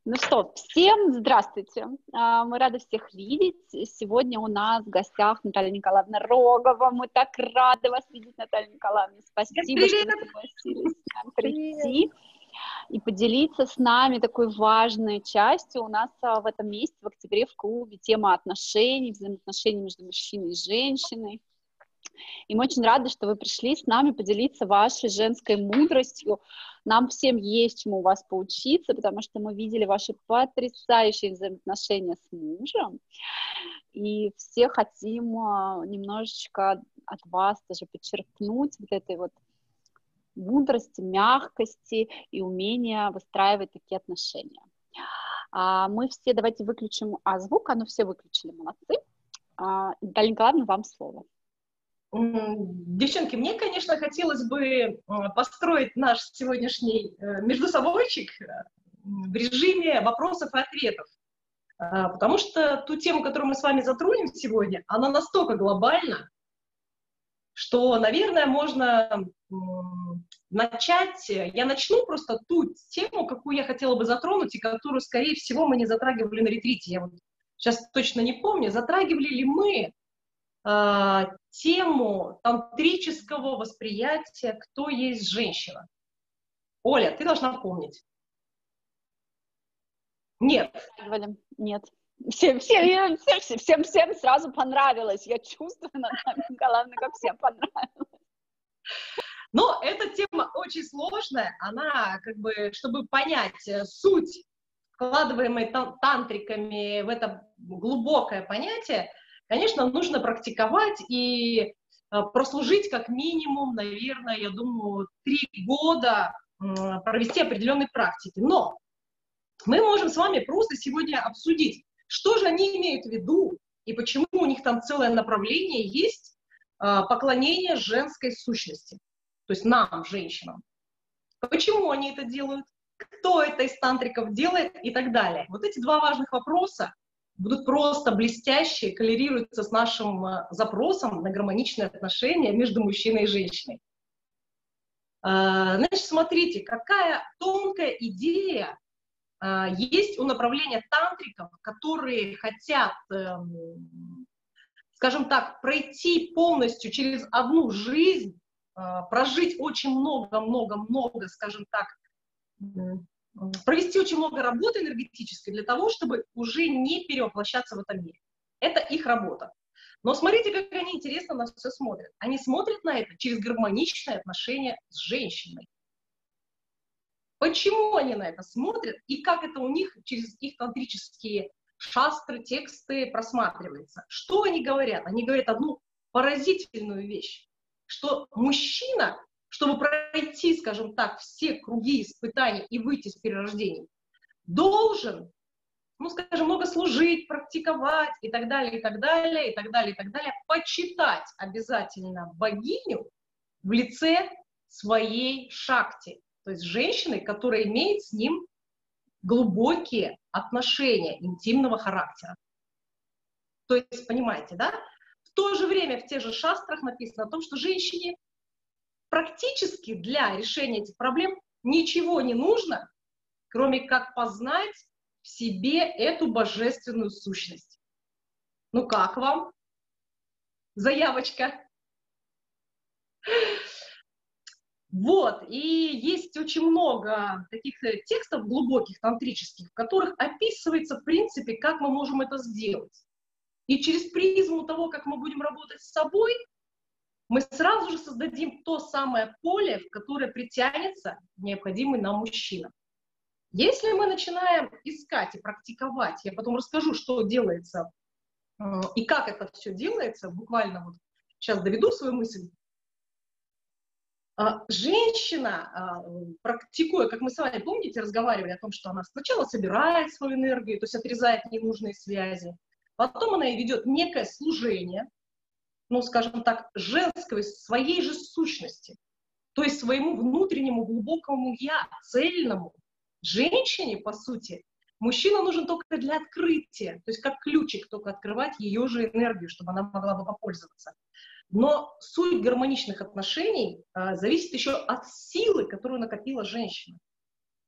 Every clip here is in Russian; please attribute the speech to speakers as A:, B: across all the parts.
A: Ну что, всем здравствуйте. Мы рады всех видеть. Сегодня у нас в гостях Наталья Николаевна Рогова. Мы так рады вас видеть, Наталья Николаевна. Спасибо, что
B: Привет!
A: вы согласились к нам
B: Привет!
A: прийти и поделиться с нами такой важной частью. У нас в этом месяце, в октябре, в клубе тема отношений, взаимоотношений между мужчиной и женщиной. И мы очень рады, что вы пришли с нами поделиться вашей женской мудростью. Нам всем есть чему у вас поучиться, потому что мы видели ваши потрясающие взаимоотношения с мужем, и все хотим немножечко от вас тоже подчеркнуть вот этой вот мудрости, мягкости и умения выстраивать такие отношения. Мы все, давайте выключим звук, все выключили, молодцы. Наталья Николаевна, вам слово.
B: Девчонки, мне, конечно, хотелось бы построить наш сегодняшний междусобойчик в режиме вопросов и ответов, потому что ту тему, которую мы с вами затронем сегодня, она настолько глобальна, что, наверное, можно начать. Я начну просто ту тему, какую я хотела бы затронуть, и которую, скорее всего, мы не затрагивали на ретрите. Я вот сейчас точно не помню, затрагивали ли мы тему тантрического восприятия, кто есть женщина. Оля, ты должна помнить. Нет.
A: Нет. Всем сразу понравилось. Я чувствую, Наталья Николаевна, как всем понравилось.
B: Но эта тема очень сложная. Она, чтобы понять суть, вкладываемой тантриками в это глубокое понятие, конечно, нужно практиковать и прослужить как минимум, наверное, я думаю, 3 года, провести определенной практики. Но мы можем с вами просто сегодня обсудить, что же они имеют в виду и почему у них там целое направление есть поклонение женской сущности, то есть нам, женщинам. Почему они это делают? Кто это из тантриков делает и так далее. Вот эти 2 важных вопроса будут просто блестящие, коррелируются с нашим запросом на гармоничные отношения между мужчиной и женщиной. Значит, смотрите, какая тонкая идея есть у направления тантриков, которые хотят, скажем так, пройти полностью через одну жизнь, прожить очень много, скажем так, провести очень много работы энергетической для того, чтобы уже не перевоплощаться в этом мире. Это их работа. Но смотрите, как они интересно на все смотрят. Они смотрят на это через гармоничное отношение с женщиной. Почему они на это смотрят и как это у них через их тантрические шастры, тексты просматривается? Что они говорят? Они говорят одну поразительную вещь, что мужчина, чтобы пройти, скажем так, все круги испытаний и выйти из перерождений, должен, скажем, много служить, практиковать и так далее, и так далее, и так далее, и так далее, почитать обязательно богиню в лице своей шакти, то есть женщины, которая имеет с ним глубокие отношения интимного характера. То есть, понимаете, да? В то же время в тех же шастрах написано о том, что женщине практически для решения этих проблем ничего не нужно, кроме как познать в себе эту божественную сущность. Ну как вам? Заявочка. Вот, и есть очень много таких текстов глубоких, тантрических, в которых описывается, в принципе, как мы можем это сделать. И через призму того, как мы будем работать с собой, мы сразу же создадим то самое поле, в которое притянется необходимый нам мужчина. Если мы начинаем искать и практиковать, я потом расскажу, что делается и как это все делается, буквально вот сейчас доведу свою мысль. Женщина, практикуя, как мы с вами, помните, разговаривали о том, что она сначала собирает свою энергию, то есть отрезает ненужные связи, потом она и ведет некое служение, скажем так, женской, своей же сущности, то есть своему внутреннему глубокому я, цельному. Женщине, по сути, мужчина нужен только для открытия, то есть как ключик только открывать ее же энергию, чтобы она могла бы попользоваться. Но суть гармоничных отношений зависит еще от силы, которую накопила женщина.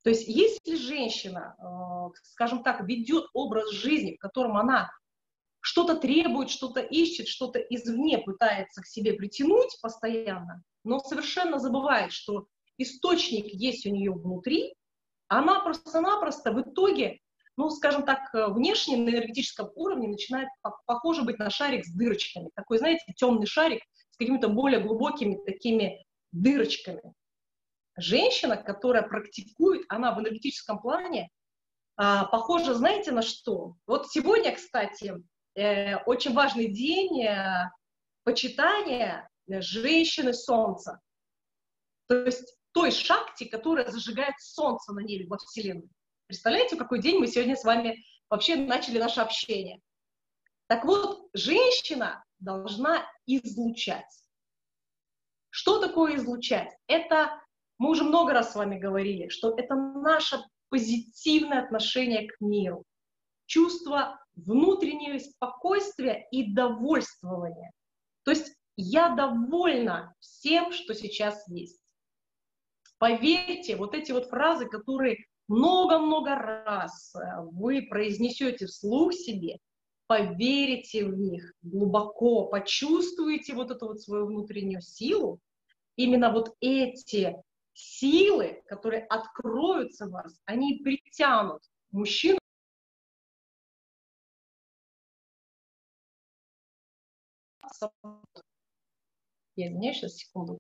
B: То есть если женщина, скажем так, ведет образ жизни, в котором она что-то требует, что-то ищет, что-то извне пытается к себе притянуть постоянно, но совершенно забывает, что источник есть у нее внутри, она просто-напросто в итоге, ну, скажем так, внешне на энергетическом уровне начинает похоже быть на шарик с дырочками. Такой, знаете, темный шарик с какими-то более глубокими такими дырочками. Женщина, которая практикует, она в энергетическом плане похожа, знаете, на что? Вот сегодня, кстати, очень важный день почитания женщины Солнца. То есть той шакти, которая зажигает солнце на небе во Вселенной. Представляете, в какой день мы сегодня с вами вообще начали наше общение? Так вот, женщина должна излучать. Что такое излучать? Это, мы уже много раз с вами говорили, что это наше позитивное отношение к миру, чувство внутреннего спокойствия и довольствования. То есть я довольна всем, что сейчас есть. Поверьте, вот эти вот фразы, которые много-много раз вы произнесете вслух себе, поверите в них глубоко, почувствуете вот эту вот свою внутреннюю силу, именно вот эти силы, которые откроются в вас, они притянут мужчину. Я извиняюсь, сейчас, секунду.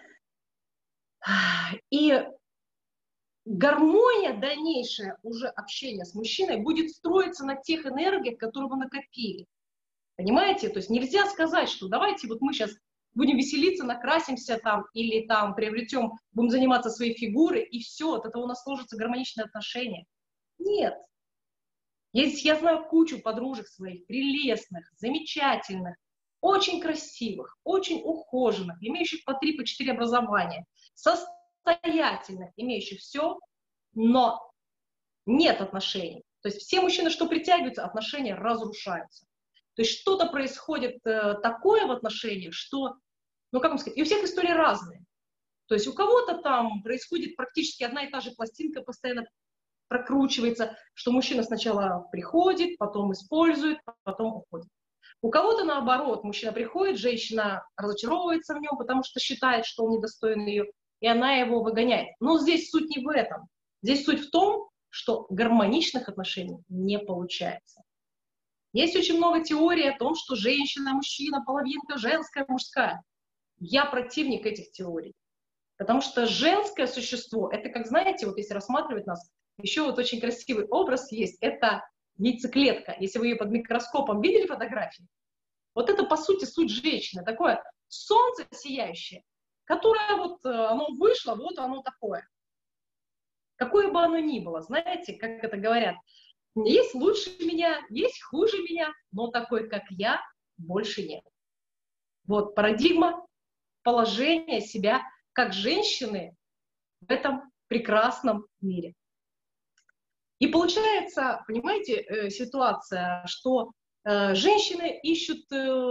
B: И гармония дальнейшая уже общения с мужчиной будет строиться на тех энергиях, которые вы накопили. Понимаете? То есть нельзя сказать, что давайте вот мы сейчас будем веселиться, накрасимся там или там приобретем, будем заниматься своей фигурой, и все, от этого у нас сложатся гармоничные отношения. Нет. Я знаю кучу подружек своих, прелестных, замечательных, очень красивых, очень ухоженных, имеющих по 3-4 образования, состоятельных, имеющих все, но нет отношений. То есть все мужчины, что притягиваются, отношения разрушаются. То есть что-то происходит такое в отношениях, что, ну как вам сказать, и у всех истории разные. То есть у кого-то там происходит практически одна и та же пластинка, постоянно прокручивается, что мужчина сначала приходит, потом использует, потом уходит. У кого-то наоборот, мужчина приходит, женщина разочаровывается в нем, потому что считает, что он недостоин ее, и она его выгоняет. Но здесь суть не в этом. Здесь суть в том, что гармоничных отношений не получается. Есть очень много теорий о том, что женщина, мужчина, половинка, женская, мужская. Я противник этих теорий. Потому что женское существо, это как, знаете, вот если рассматривать нас, еще вот очень красивый образ есть, это яйцеклетка. Если вы ее под микроскопом видели фотографии, вот это, по сути, суть женщины. Такое солнце сияющее, которое вот оно вышло, вот оно такое. Какое бы оно ни было, знаете, как это говорят, есть лучше меня, есть хуже меня, но такой, как я, больше нет. Вот парадигма положения себя как женщины в этом прекрасном мире. И получается, понимаете, ситуация, что женщины ищут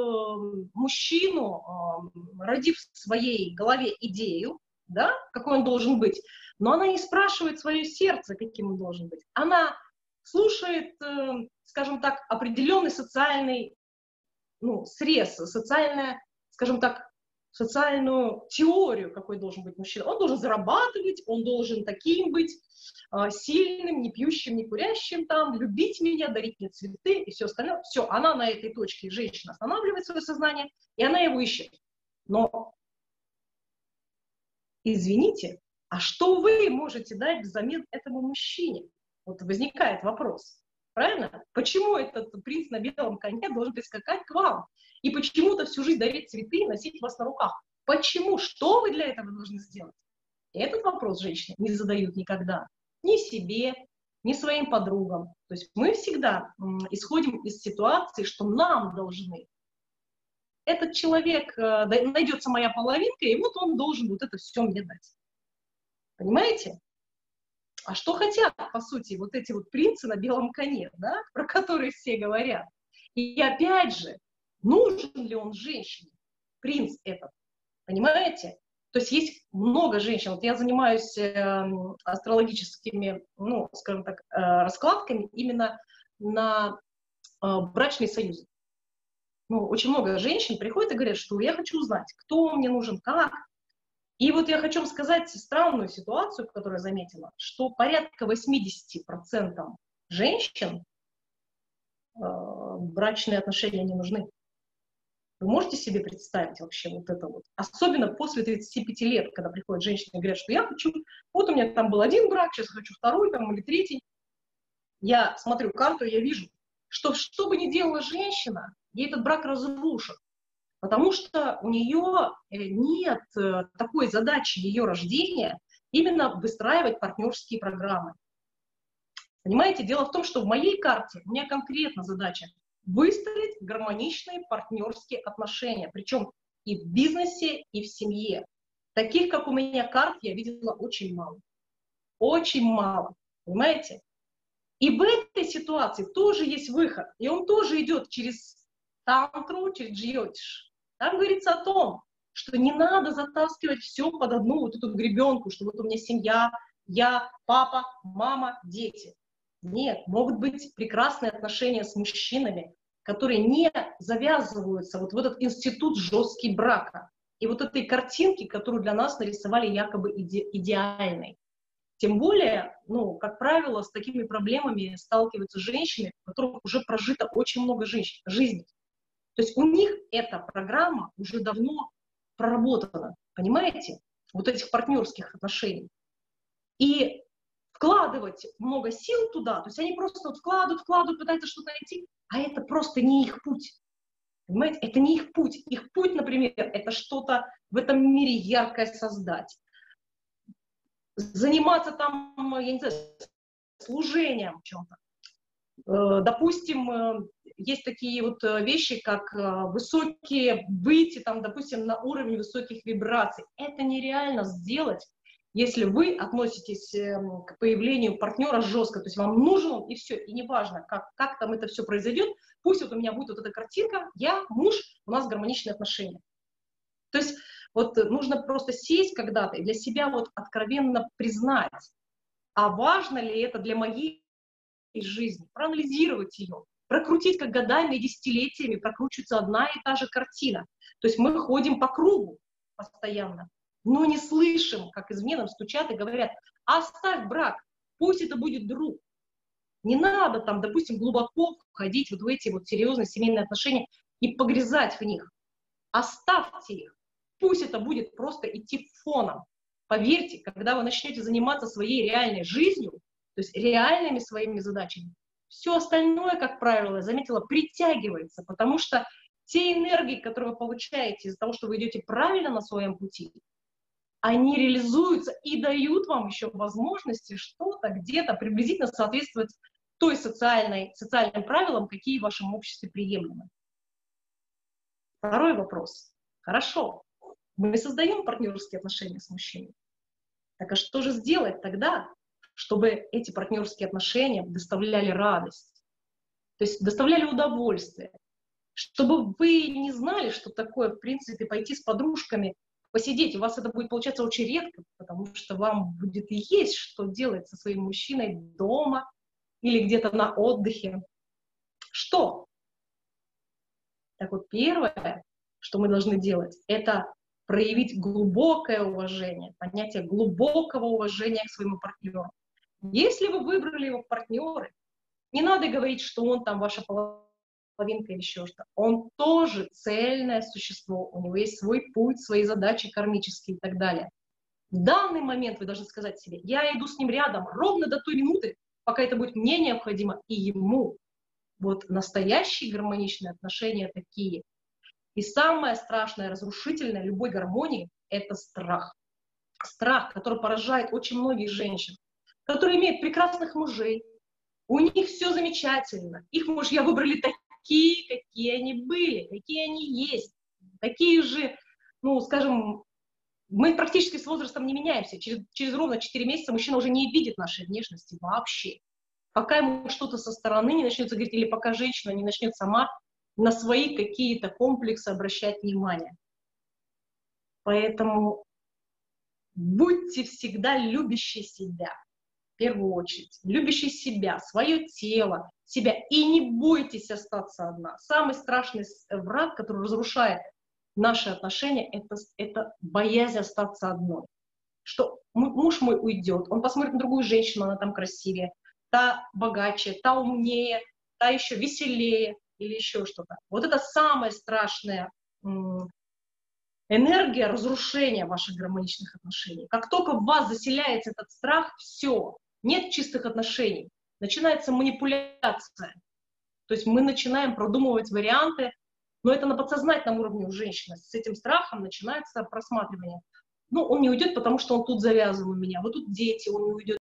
B: мужчину, родив в своей голове идею, да, какой он должен быть, но она не спрашивает свое сердце, каким он должен быть. Она слушает, скажем так, определенный социальный, ну, срез, социальное, скажем так, социальную теорию, какой должен быть мужчина. Он должен зарабатывать, он должен таким быть, сильным, не пьющим, не курящим, там, любить меня, дарить мне цветы и все остальное. Все, она на этой точке, женщина, останавливает свое сознание, и она его ищет. Но, извините, а что вы можете дать взамен этому мужчине? Вот возникает вопрос. Правильно? Почему этот принц на белом коне должен прискакать к вам? И почему-то всю жизнь дарить цветы и носить вас на руках? Почему? Что вы для этого должны сделать? И этот вопрос женщины не задают никогда. Ни себе, ни своим подругам. То есть мы всегда исходим из ситуации, что нам должны. Этот человек, найдется моя половинка, и вот он должен вот это все мне дать. Понимаете? А что хотят, по сути, вот эти вот принцы на белом коне, да, про которые все говорят? И опять же, нужен ли он женщине, принц этот? Понимаете? То есть есть много женщин. Вот я занимаюсь астрологическими, ну, скажем так, раскладками именно на брачные союзы. Ну, очень много женщин приходят и говорят, что я хочу узнать, кто мне нужен, как. И вот я хочу вам сказать странную ситуацию, которую я заметила, что порядка 80% женщин брачные отношения не нужны. Вы можете себе представить вообще вот это вот? Особенно после 35 лет, когда приходят женщины и говорят, что я хочу, вот у меня там был один брак, сейчас хочу второй там, или третий. Я смотрю карту, я вижу, что бы ни делала женщина, ей этот брак разрушит. Потому что у нее нет такой задачи ее рождения именно выстраивать партнерские программы. Понимаете, дело в том, что в моей карте у меня конкретно задача выстроить гармоничные партнерские отношения, причем и в бизнесе, и в семье. Таких, как у меня, карт я видела очень мало. Очень мало, понимаете? И в этой ситуации тоже есть выход, и он тоже идет через тантру, через джйотиш. Там говорится о том, что не надо затаскивать все под одну вот эту гребенку, что вот у меня семья, я, папа, мама, дети. Нет, могут быть прекрасные отношения с мужчинами, которые не завязываются вот в этот институт жесткий брака. И вот этой картинки, которую для нас нарисовали якобы идеальной. Тем более, ну, как правило, с такими проблемами сталкиваются женщины, у которых уже прожито очень много жизней. То есть у них эта программа уже давно проработана, понимаете, вот этих партнерских отношений. И вкладывать много сил туда, то есть они просто вот вкладывают, пытаются что-то найти, а это просто не их путь. Понимаете, это не их путь. Их путь, например, это что-то в этом мире яркое создать. Заниматься там, я не знаю, служением в чем-то. Допустим, есть такие вот вещи, как высокие, выйти там, допустим, на уровень высоких вибраций. Это нереально сделать, если вы относитесь к появлению партнера жестко. То есть вам нужен он, и все, и неважно, как там это все произойдет. Пусть вот у меня будет вот эта картинка, я, муж, у нас гармоничные отношения. То есть вот нужно просто сесть когда-то и для себя вот откровенно признать, а важно ли это для моей жизни, проанализировать ее, прокрутить, как годами и десятилетиями прокручивается одна и та же картина. То есть мы ходим по кругу постоянно, но не слышим, как извне нам стучат и говорят, оставь брак, пусть это будет друг. Не надо там, допустим, глубоко входить вот в эти вот серьезные семейные отношения и погрязать в них. Оставьте их. Пусть это будет просто идти фоном. Поверьте, когда вы начнете заниматься своей реальной жизнью, то есть реальными своими задачами, все остальное, как правило, я заметила, притягивается, потому что те энергии, которые вы получаете из-за того, что вы идете правильно на своем пути, они реализуются и дают вам еще возможности что-то где-то приблизительно соответствовать той социальным правилам, какие в вашем обществе приемлемы. Второй вопрос. Хорошо, мы создаем партнерские отношения с мужчиной. Так а что же сделать тогда, чтобы эти партнерские отношения доставляли радость, то есть доставляли удовольствие, чтобы вы не знали, что такое, в принципе, пойти с подружками, посидеть. У вас это будет получаться очень редко, потому что вам будет и есть, что делать со своим мужчиной дома или где-то на отдыхе. Что? Так вот, первое, что мы должны делать, это проявить глубокое уважение, понятие глубокого уважения к своему партнеру. Если вы выбрали его в партнеры, не надо говорить, что он там ваша половинка или еще что-то. Он тоже цельное существо, у него есть свой путь, свои задачи кармические и так далее. В данный момент вы должны сказать себе, я иду с ним рядом ровно до той минуты, пока это будет мне необходимо и ему. Вот настоящие гармоничные отношения такие. И самое страшное, разрушительное любой гармонии – это страх. Страх, который поражает очень многих женщин, которые имеют прекрасных мужей, у них все замечательно, их мужья выбрали такие, какие они были, какие они есть, такие же, ну, скажем, мы практически с возрастом не меняемся, через ровно 4 месяца мужчина уже не видит нашей внешности вообще. Пока ему что-то со стороны не начнется говорить, или пока женщина не начнет сама на свои какие-то комплексы обращать внимание. Поэтому Будьте всегда любящие себя, в первую очередь, любящие себя, свое тело, себя, и не бойтесь остаться одна. Самый страшный враг, который разрушает наши отношения, это боязнь остаться одной. Что муж мой уйдет, он посмотрит на другую женщину, она там красивее, та богаче, та умнее, та еще веселее или еще что-то. Вот это самая страшная энергия разрушения ваших гармоничных отношений. Как только в вас заселяется этот страх, все, нет чистых отношений, начинается манипуляция. То есть мы начинаем продумывать варианты, но это на подсознательном уровне у женщины. С этим страхом начинается просматривание. Ну, он не уйдет, потому что он тут завязан у меня, вот тут дети, он не уйдет.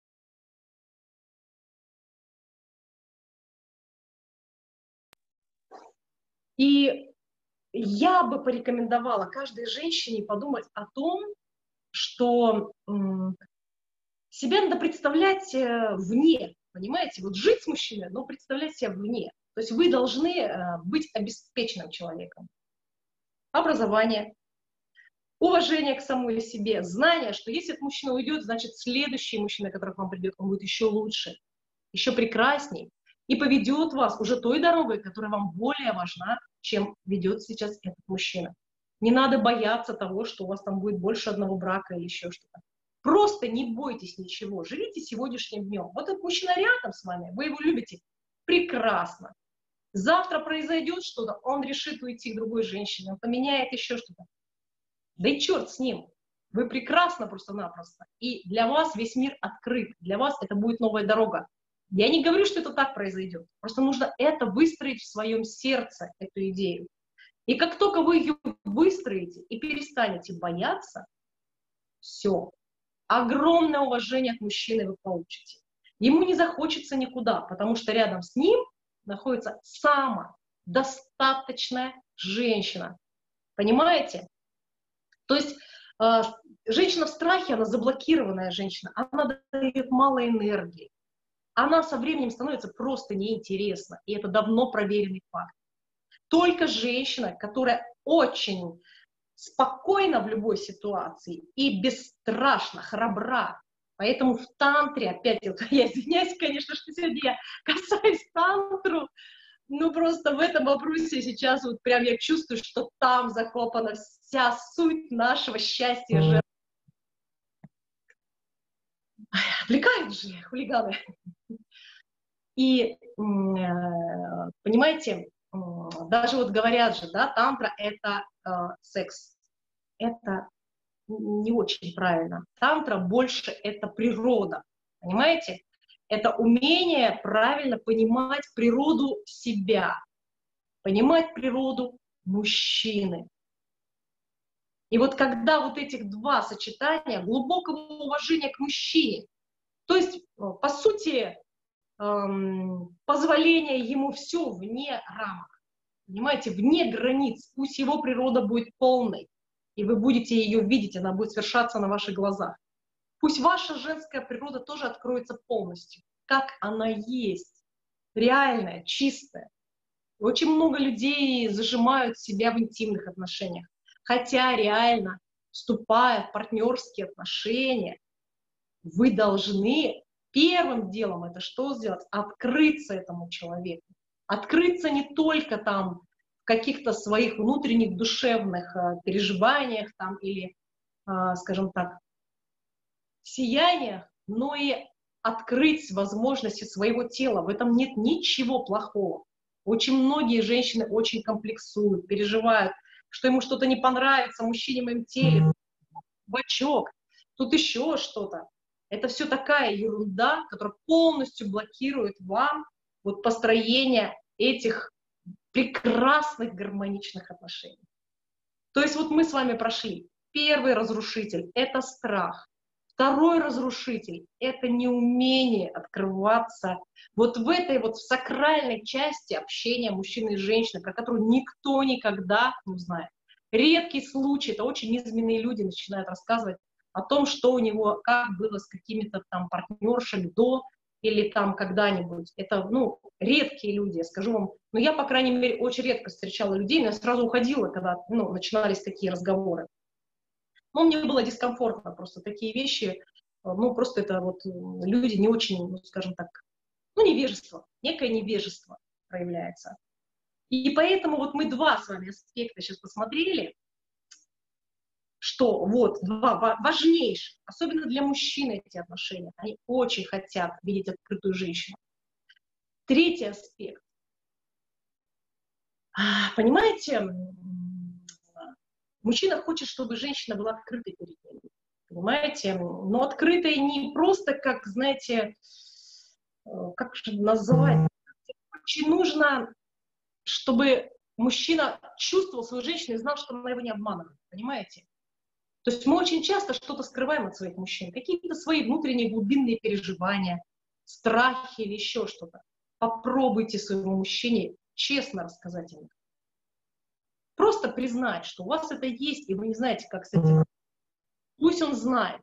B: И я бы порекомендовала каждой женщине подумать о том, что себя надо представлять вне, понимаете? Вот жить с мужчиной, но представлять себя вне. То есть вы должны быть обеспеченным человеком. Образование, уважение к самой себе, знание, что если этот мужчина уйдет, значит следующий мужчина, который к вам придет, он будет еще лучше, еще прекрасней и поведет вас уже той дорогой, которая вам более важна, чем ведет сейчас этот мужчина. Не надо бояться того, что у вас там будет больше одного брака или еще что-то. Просто не бойтесь ничего, живите сегодняшним днем. Вот этот мужчина рядом с вами, вы его любите, прекрасно. Завтра произойдет что-то, он решит уйти к другой женщине, он поменяет еще что-то. Да и черт с ним. Вы прекрасно просто-напросто. И для вас весь мир открыт. Для вас это будет новая дорога. Я не говорю, что это так произойдет. Просто нужно это выстроить в своем сердце, эту идею. И как только вы ее выстроите и перестанете бояться, все. Огромное уважение от мужчины вы получите. Ему не захочется никуда, потому что рядом с ним находится самодостаточная женщина. Понимаете? То есть женщина в страхе, она заблокированная женщина, она дает мало энергии. Она со временем становится просто неинтересна, и это давно проверенный факт. Только женщина, которая очень спокойна в любой ситуации и бесстрашна, храбра. Поэтому в тантре, опять, вот, я извиняюсь, конечно, что сегодня я касаюсь тантру, ну просто в этом вопросе сейчас вот прям я чувствую, что там закопана вся суть нашего счастья женщины. Отвлекают же хулиганы. И, понимаете, даже вот говорят же, да, тантра — это секс. Это не очень правильно. Тантра больше — это природа, понимаете? Это умение правильно понимать природу себя, понимать природу мужчины. И вот когда вот этих два сочетания глубокого уважения к мужчине, то есть, по сути, позволение ему все вне рамок, понимаете, вне границ, пусть его природа будет полной, и вы будете ее видеть, она будет свершаться на ваших глазах. Пусть ваша женская природа тоже откроется полностью, как она есть, реальная, чистая. Очень много людей зажимают себя в интимных отношениях, хотя реально, вступая в партнерские отношения, вы должны первым делом это что сделать? Открыться этому человеку. Открыться не только там в каких-то своих внутренних душевных переживаниях там, или, скажем так, сияниях, но и открыть возможности своего тела. В этом нет ничего плохого. Очень многие женщины очень комплексуют, переживают, что ему что-то не понравится, мужчине в моем теле, бачок, тут еще что-то. Это все такая ерунда, которая полностью блокирует вам вот построение этих прекрасных гармоничных отношений. То есть вот мы с вами прошли. Первый разрушитель — это страх. Второй разрушитель — это неумение открываться вот в этой вот сакральной части общения мужчины и женщины, про которую никто никогда не узнает. Редкий случай, это очень низменные люди начинают рассказывать о том, что у него, как было с какими-то там партнершами до или там когда-нибудь. Это, ну, редкие люди, я скажу вам. Но я, по крайней мере, очень редко встречала людей, но я сразу уходила, когда, ну, начинались такие разговоры. Но мне было дискомфортно, просто такие вещи, ну, просто это вот люди не очень, ну, скажем так, ну, невежество, некое невежество проявляется. И поэтому вот мы два с вами аспекта сейчас посмотрели, что вот два важнейших, особенно для мужчин эти отношения, они очень хотят видеть открытую женщину. Третий аспект. Понимаете, мужчина хочет, чтобы женщина была открытой перед ним. Понимаете? Но открытой не просто, как, знаете, как же назвать? Очень нужно, чтобы мужчина чувствовал свою женщину и знал, что она его не обманывает. Понимаете? То есть мы очень часто что-то скрываем от своих мужчин, какие-то свои внутренние глубинные переживания, страхи или еще что-то. Попробуйте своему мужчине честно рассказать ему. Просто признать, что у вас это есть, и вы не знаете, как с этим. Пусть он знает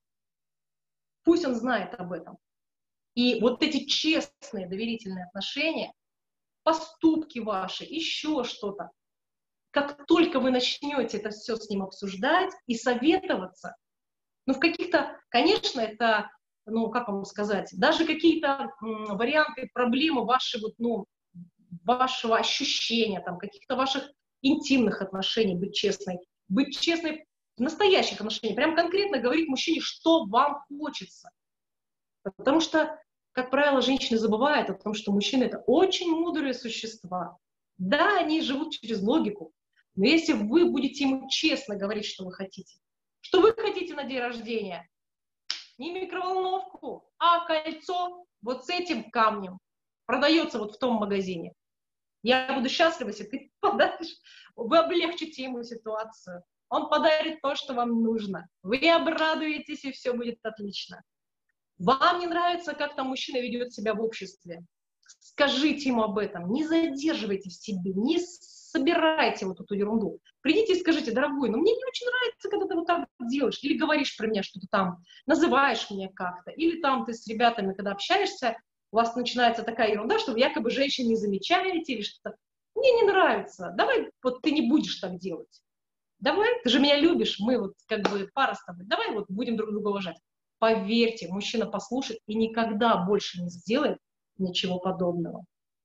B: об этом. И вот эти честные, доверительные отношения, поступки ваши, еще что-то, как только вы начнете это все с ним обсуждать и советоваться, ну, в каких-то, конечно, это, ну, как вам сказать, даже какие-то варианты, проблемы ваши, вот, ну, вашего ощущения, там, каких-то ваших интимных отношений, быть честной в настоящих отношениях, прям конкретно говорить мужчине, что вам хочется. Потому что, как правило, женщины забывают о том, что мужчины — это очень мудрые существа. Да, они живут через логику, но если вы будете ему честно говорить, что вы хотите на день рождения, не микроволновку, а кольцо вот с этим камнем продается вот в том магазине. Я буду счастлива, если ты подаришь, вы облегчите ему ситуацию. Он подарит то, что вам нужно. Вы обрадуетесь, и все будет отлично. Вам не нравится, как там мужчина ведет себя в обществе? Скажите ему об этом. Не задерживайте в себе, не собирайте вот эту ерунду. Придите и скажите: дорогой, ну мне не очень нравится, когда ты вот так делаешь, или говоришь про меня что-то там, называешь меня как-то, или там ты с ребятами, когда общаешься, у вас начинается такая ерунда, что вы якобы женщин не замечаете или что-то. Мне не нравится. Давай вот ты не будешь так делать. Давай, ты же меня любишь, мы вот как бы пара с тобой. Давай вот будем друг друга уважать. Поверьте, мужчина послушает и никогда больше не сделает ничего подобного.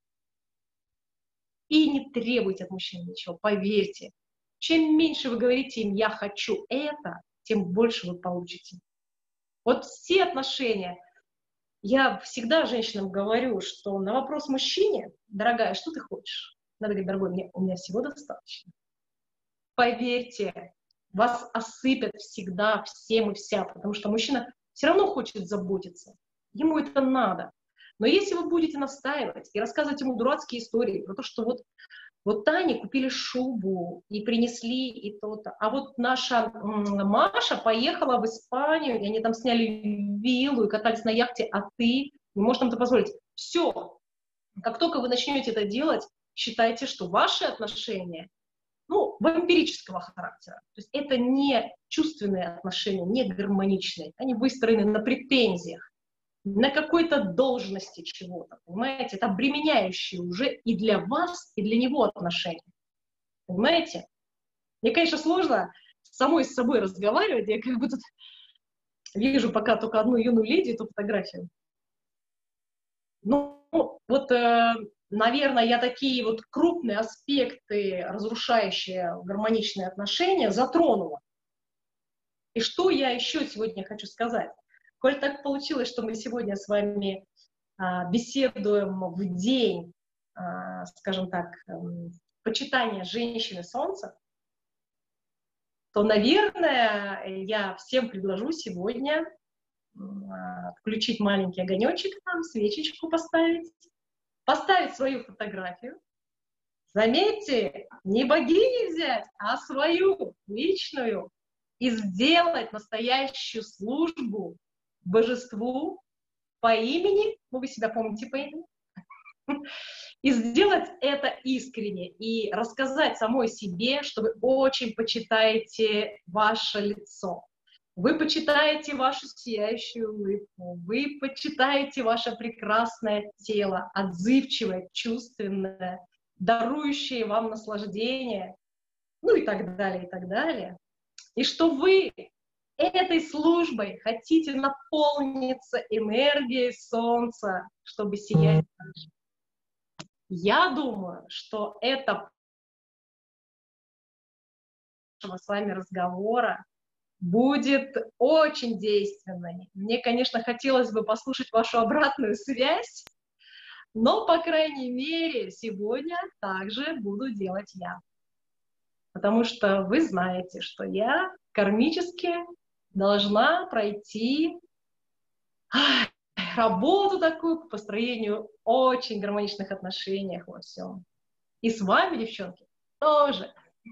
B: И не требуйте от мужчин ничего, поверьте. Чем меньше вы говорите им «я хочу это», тем больше вы получите. Вот все отношения. Я всегда женщинам говорю, что на вопрос мужчине: дорогая, что ты хочешь? Надо говорить: дорогой, у меня всего достаточно. Поверьте, вас осыпят всегда всем и вся, потому что мужчина все равно хочет заботиться. Ему это надо. Но если вы будете настаивать и рассказывать ему дурацкие истории про то, что вот Тане купили шубу и принесли и то-то, а вот наша Маша поехала в Испанию, и они там сняли виллу и катались на яхте, а ты не можешь нам это позволить. Все. Как только вы начнете это делать, считайте, что ваши отношения, ну, вампирического характера. То есть это не чувственные отношения, не гармоничные. Они выстроены на претензиях, на какой-то должности чего-то, понимаете? Это обременяющие уже и для вас, и для него отношения. Понимаете? Мне, конечно, сложно самой с собой разговаривать. Я как бы тут вижу пока только одну юную леди, эту фотографию. Ну, вот, наверное, я такие вот крупные аспекты, разрушающие гармоничные отношения, затронула. И что я еще сегодня хочу сказать? Коль так получилось, что мы сегодня с вами беседуем в день, скажем так, почитания женщины Солнца, то, наверное, я всем предложу сегодня включить маленький огонечек, там, свечечку поставить свою фотографию. Заметьте, не богини взять, а свою, личную, и сделать настоящую службу божеству по имени, ну вы себя помните по имени, и сделать это искренне, и рассказать самой себе, что вы очень почитаете ваше лицо, вы почитаете вашу сияющую улыбку, вы почитаете ваше прекрасное тело, отзывчивое, чувственное, дарующее вам наслаждение, ну и так далее, и так далее. И что вы этой службой хотите наполниться энергией солнца, чтобы сиять дальше. Я думаю, что это нашего с вами разговора будет очень действенной. Мне, конечно, хотелось бы послушать вашу обратную связь, но, по крайней мере, сегодня также буду делать я. Потому что вы знаете, что я кармически должна пройти работу такую по построению очень гармоничных отношений во всем. И с вами, девчонки, тоже.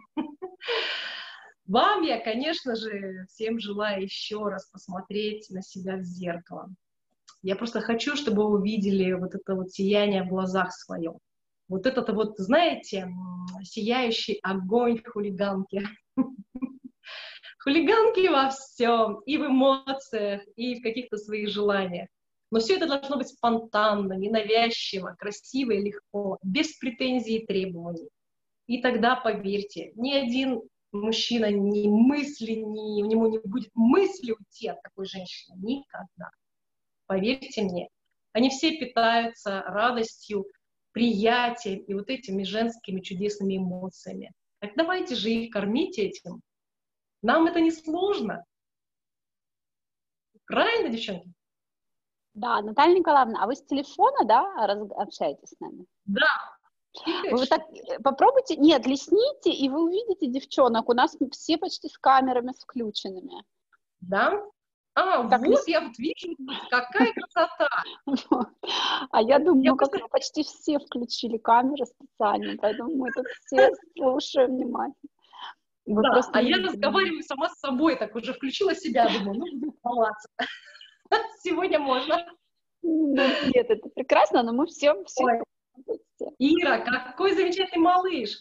B: Вам я, конечно же, всем желаю еще раз посмотреть на себя в зеркало. Я просто хочу, чтобы вы увидели вот это вот сияние в глазах своем. Вот этот вот, знаете, сияющий огонь хулиганки. Хулиганки во всем, и в эмоциях, и в каких-то своих желаниях. Но все это должно быть спонтанно, ненавязчиво, красиво и легко, без претензий и требований. И тогда, поверьте, ни один мужчина ни мысли, у него не будет мысли уйти от такой женщины. Никогда. Поверьте мне. Они все питаются радостью, приятием и вот этими женскими чудесными эмоциями. Так давайте же их кормить этим. Нам это не сложно. Правильно, девчонки?
A: Да, Наталья Николаевна, а вы с телефона, да, общаетесь с нами?
B: Да.
A: Вы вот так попробуйте, нет, листните, и вы увидите девчонок. У нас все почти с камерами включенными.
B: Да? А,
A: так
B: вот я вот вижу, какая красота.
A: А я думаю, как почти все включили камеры специально, поэтому мы тут все слушаем внимательно.
B: Да, а я разговариваю сама с собой, так уже включила себя, думаю, ну, буду волноваться. Сегодня можно.
A: Ну, нет, это прекрасно, но мы все.
B: Ира, какой замечательный малыш.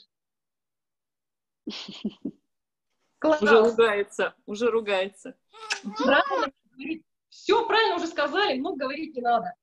C: Уже ругается.
B: Правильно, все правильно уже сказали, много говорить не надо.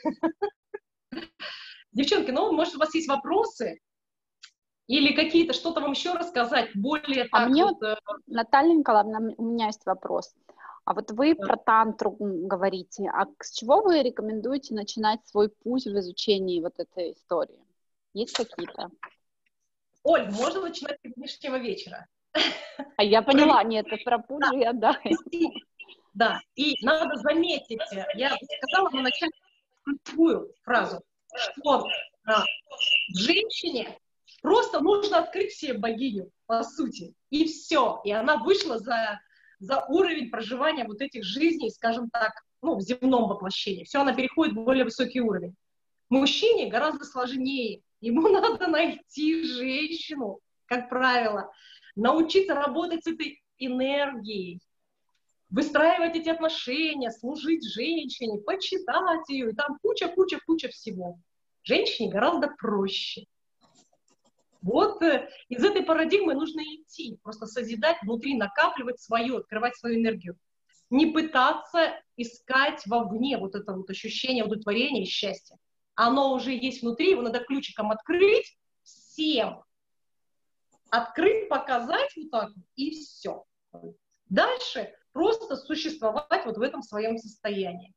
B: Девчонки, ну, может, у вас есть вопросы? Или какие-то, что-то вам еще рассказать, более так
A: мне вот, Наталья Николаевна, у меня есть вопрос. А вот вы про тантру говорите, а с чего вы рекомендуете начинать свой путь в изучении вот этой истории? Есть какие-то?
B: Оль, можно начинать с сегодняшнего вечера.
A: А я поняла, нет, это про путь же я, да.
B: Да, и надо заметить, я сказала на начале ключевую фразу, что женщине просто нужно открыть себе богиню, по сути, и все. И она вышла за уровень проживания вот этих жизней, скажем так, ну, в земном воплощении. Все, она переходит в более высокий уровень. Мужчине гораздо сложнее. Ему надо найти женщину, как правило, научиться работать с этой энергией, выстраивать эти отношения, служить женщине, почитать ее, и там куча всего. Женщине гораздо проще. Вот из этой парадигмы нужно идти, просто созидать внутри, накапливать свое, открывать свою энергию. Не пытаться искать вовне вот это вот ощущение удовлетворения и счастья. Оно уже есть внутри, его надо ключиком открыть всем. Открыть, показать вот так вот, и все. Дальше просто существовать вот в этом своем состоянии.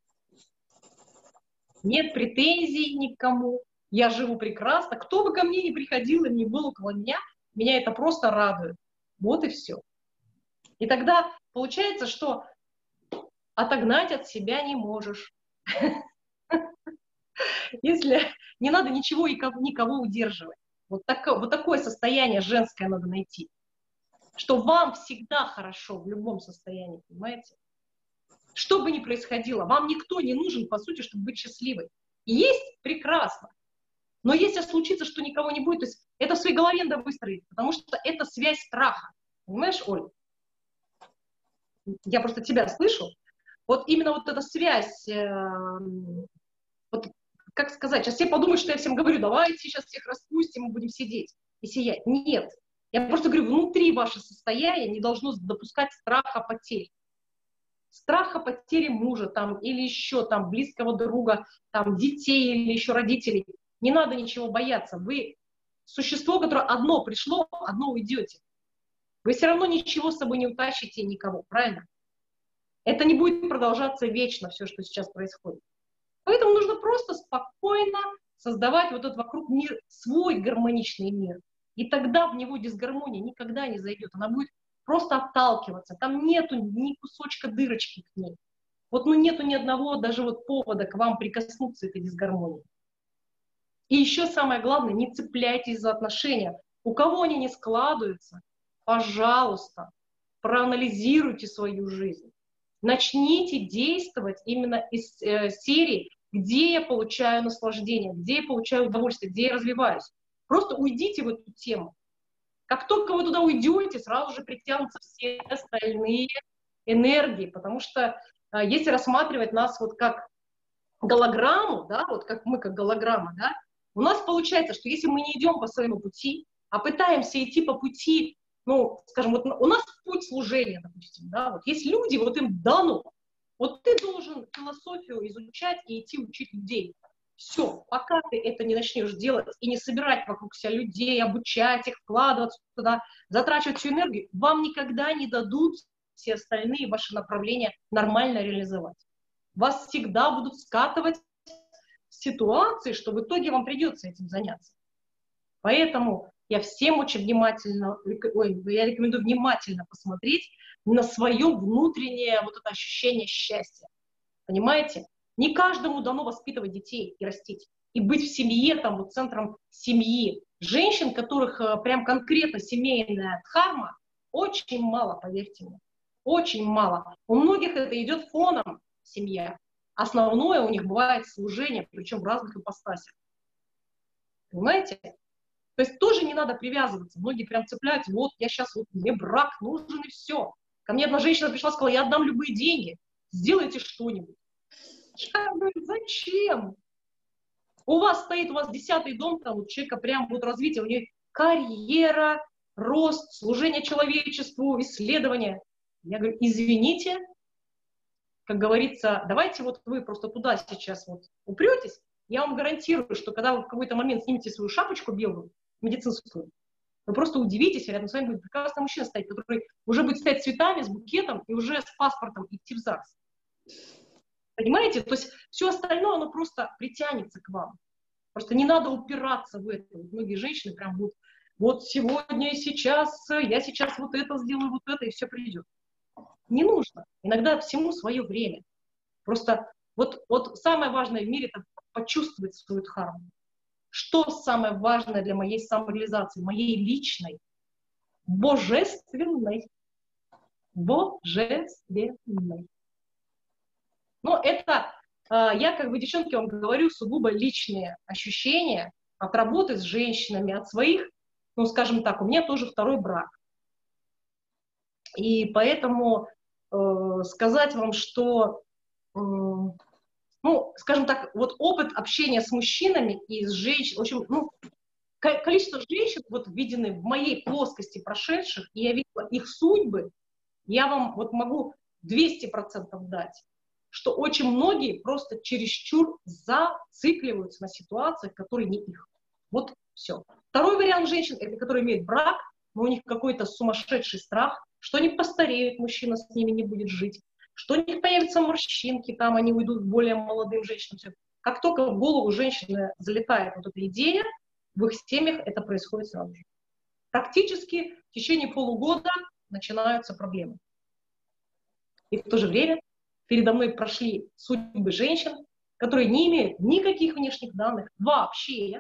B: Нет претензий никому. Я живу прекрасно. Кто бы ко мне ни приходил и не был около меня это просто радует. Вот и все. И тогда получается, что отогнать от себя не можешь. Если не надо ничего и никого удерживать. Вот такое состояние женское надо найти. Что вам всегда хорошо в любом состоянии, понимаете? Что бы ни происходило, вам никто не нужен, по сути, чтобы быть счастливой. Есть прекрасно. Но если случится, что никого не будет, то есть это в своей голове надо выстроить, потому что это связь страха. Понимаешь, Оль? Я просто тебя слышу. Вот именно вот эта связь, вот, как сказать, сейчас все подумают, что я всем говорю, давайте сейчас всех распустим, мы будем сидеть и сиять. Нет. Я просто говорю, внутри ваше состояние не должно допускать страха потерь. Страха потери мужа там, или еще там, близкого друга, там, детей или еще родителей. Не надо ничего бояться. Вы существо, которое одно пришло, одно уйдете. Вы все равно ничего с собой не утащите никого, правильно? Это не будет продолжаться вечно, все, что сейчас происходит. Поэтому нужно просто спокойно создавать вот этот вокруг мир, свой гармоничный мир. И тогда в него дисгармония никогда не зайдет. Она будет просто отталкиваться. Там нету ни кусочка дырочки к ней. Вот ну нету ни одного даже вот повода к вам прикоснуться этой дисгармонии. И еще самое главное, не цепляйтесь за отношения. У кого они не складываются, пожалуйста, проанализируйте свою жизнь. Начните действовать именно из серии, где я получаю наслаждение, где я получаю удовольствие, где я развиваюсь. Просто уйдите в эту тему. Как только вы туда уйдете, сразу же притянутся все остальные энергии, потому что если рассматривать нас вот как голограмму, да, вот как мы как голограмма, да, у нас получается, что если мы не идем по своему пути, а пытаемся идти по пути, ну, скажем, вот у нас путь служения, допустим, да, вот есть люди, вот им дано, вот ты должен философию изучать и идти учить людей. Все, пока ты это не начнешь делать и не собирать вокруг себя людей, обучать их, вкладываться туда, затрачивать всю энергию, вам никогда не дадут все остальные ваши направления нормально реализовать. Вас всегда будут скатывать в ситуации, что в итоге вам придется этим заняться. Поэтому я всем очень внимательно, я рекомендую внимательно посмотреть на свое внутреннее вот это ощущение счастья. Понимаете? Не каждому дано воспитывать детей и растить. И быть в семье, там, вот центром семьи. Женщин, которых прям конкретно семейная дхарма, очень мало, поверьте мне. Очень мало. У многих это идет фоном семья. Основное у них бывает служение, причем в разных ипостасях. Понимаете? То есть тоже не надо привязываться. Многие прям цепляются, вот я сейчас, вот, мне брак нужен и все. Ко мне одна женщина пришла и сказала, я отдам любые деньги, сделайте что-нибудь. Я говорю, зачем? У вас стоит, у вас 10-й дом, там у человека прям вот развитие, у нее карьера, рост, служение человечеству, исследования. Я говорю, извините, как говорится, давайте вот вы просто туда сейчас вот упретесь, я вам гарантирую, что когда вы в какой-то момент снимете свою шапочку белую, медицинскую, вы просто удивитесь, рядом с вами будет прекрасный мужчина стоять, который уже будет стоять цветами, с букетом и уже с паспортом идти в ЗАГС. Понимаете? То есть все остальное, оно просто притянется к вам. Просто не надо упираться в это. Многие женщины прям будут, вот сегодня и сейчас, я сейчас вот это сделаю, вот это, и все придет. Не нужно. Иногда всему свое время. Просто вот самое важное в мире — это почувствовать свою дхарму. Что самое важное для моей самореализации, моей личной, божественной? Божественной. Но это, я как бы, девчонки, вам говорю, сугубо личные ощущения от работы с женщинами, от своих, ну, скажем так, у меня тоже второй брак. И поэтому сказать вам, что, ну, скажем так, вот опыт общения с мужчинами и с женщинами, в общем, ну, количество женщин, вот виденных в моей плоскости прошедших, и я видела их судьбы, я вам вот могу 200% дать, что очень многие просто чересчур зацикливаются на ситуациях, которые не их. Вот все. Второй вариант женщин — это которые имеют брак, но у них какой-то сумасшедший страх, что они постареют, мужчина с ними не будет жить, что у них появятся морщинки, там они уйдут к более молодым женщинам. Все. Как только в голову женщины залетает вот эта идея, в их семьях это происходит сразу же. Практически в течение полугода начинаются проблемы. И в то же время передо мной прошли судьбы женщин, которые не имеют никаких внешних данных вообще,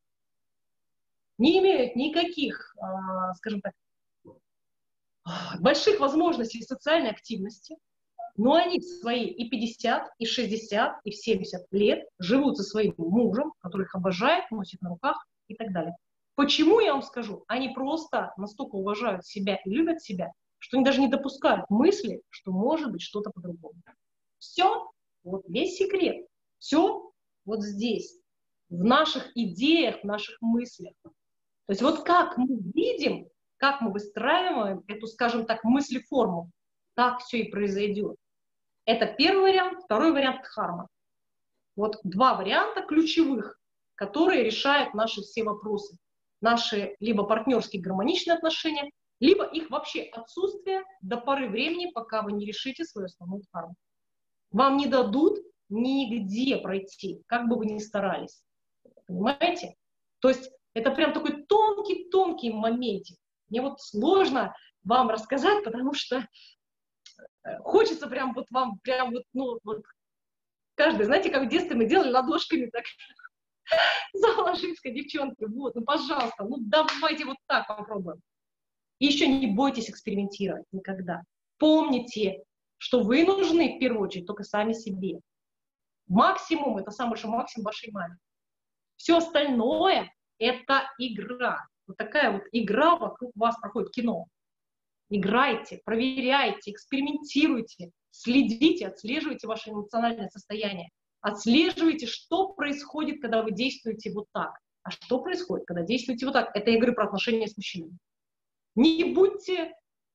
B: не имеют никаких, скажем так, больших возможностей социальной активности, но они свои и 50, и 60, и в 70 лет живут со своим мужем, который их обожает, носит на руках и так далее. Почему, я вам скажу, они просто настолько уважают себя и любят себя, что они даже не допускают мысли, что может быть что-то по-другому. Все, вот весь секрет, все вот здесь, в наших идеях, в наших мыслях. То есть вот как мы видим, как мы выстраиваем эту, скажем так, мыслеформу, так все и произойдет. Это первый вариант, второй вариант — дхарма. Вот два варианта ключевых, которые решают наши все вопросы. Наши либо партнерские гармоничные отношения, либо их вообще отсутствие до поры времени, пока вы не решите свою основную дхарму. Вам не дадут нигде пройти, как бы вы ни старались. Понимаете? То есть это прям такой тонкий-тонкий моментик. Мне вот сложно вам рассказать, потому что хочется прям вот вам, прям вот, ну, вот каждый, знаете, как в детстве мы делали ладошками так, заложись-ка, девчонки, вот, ну, пожалуйста, ну, давайте вот так попробуем. И еще не бойтесь экспериментировать никогда. Помните, что вы нужны в первую очередь только сами себе. Максимум, это самый большой максимум вашей маме. Все остальное — это игра. Вот такая вот игра вокруг вас проходит, кино. Играйте, проверяйте, экспериментируйте, следите, отслеживайте ваше эмоциональное состояние. Отслеживайте, что происходит, когда вы действуете вот так. А что происходит, когда действуете вот так? Это я говорю про отношения с мужчинами. Не будьте,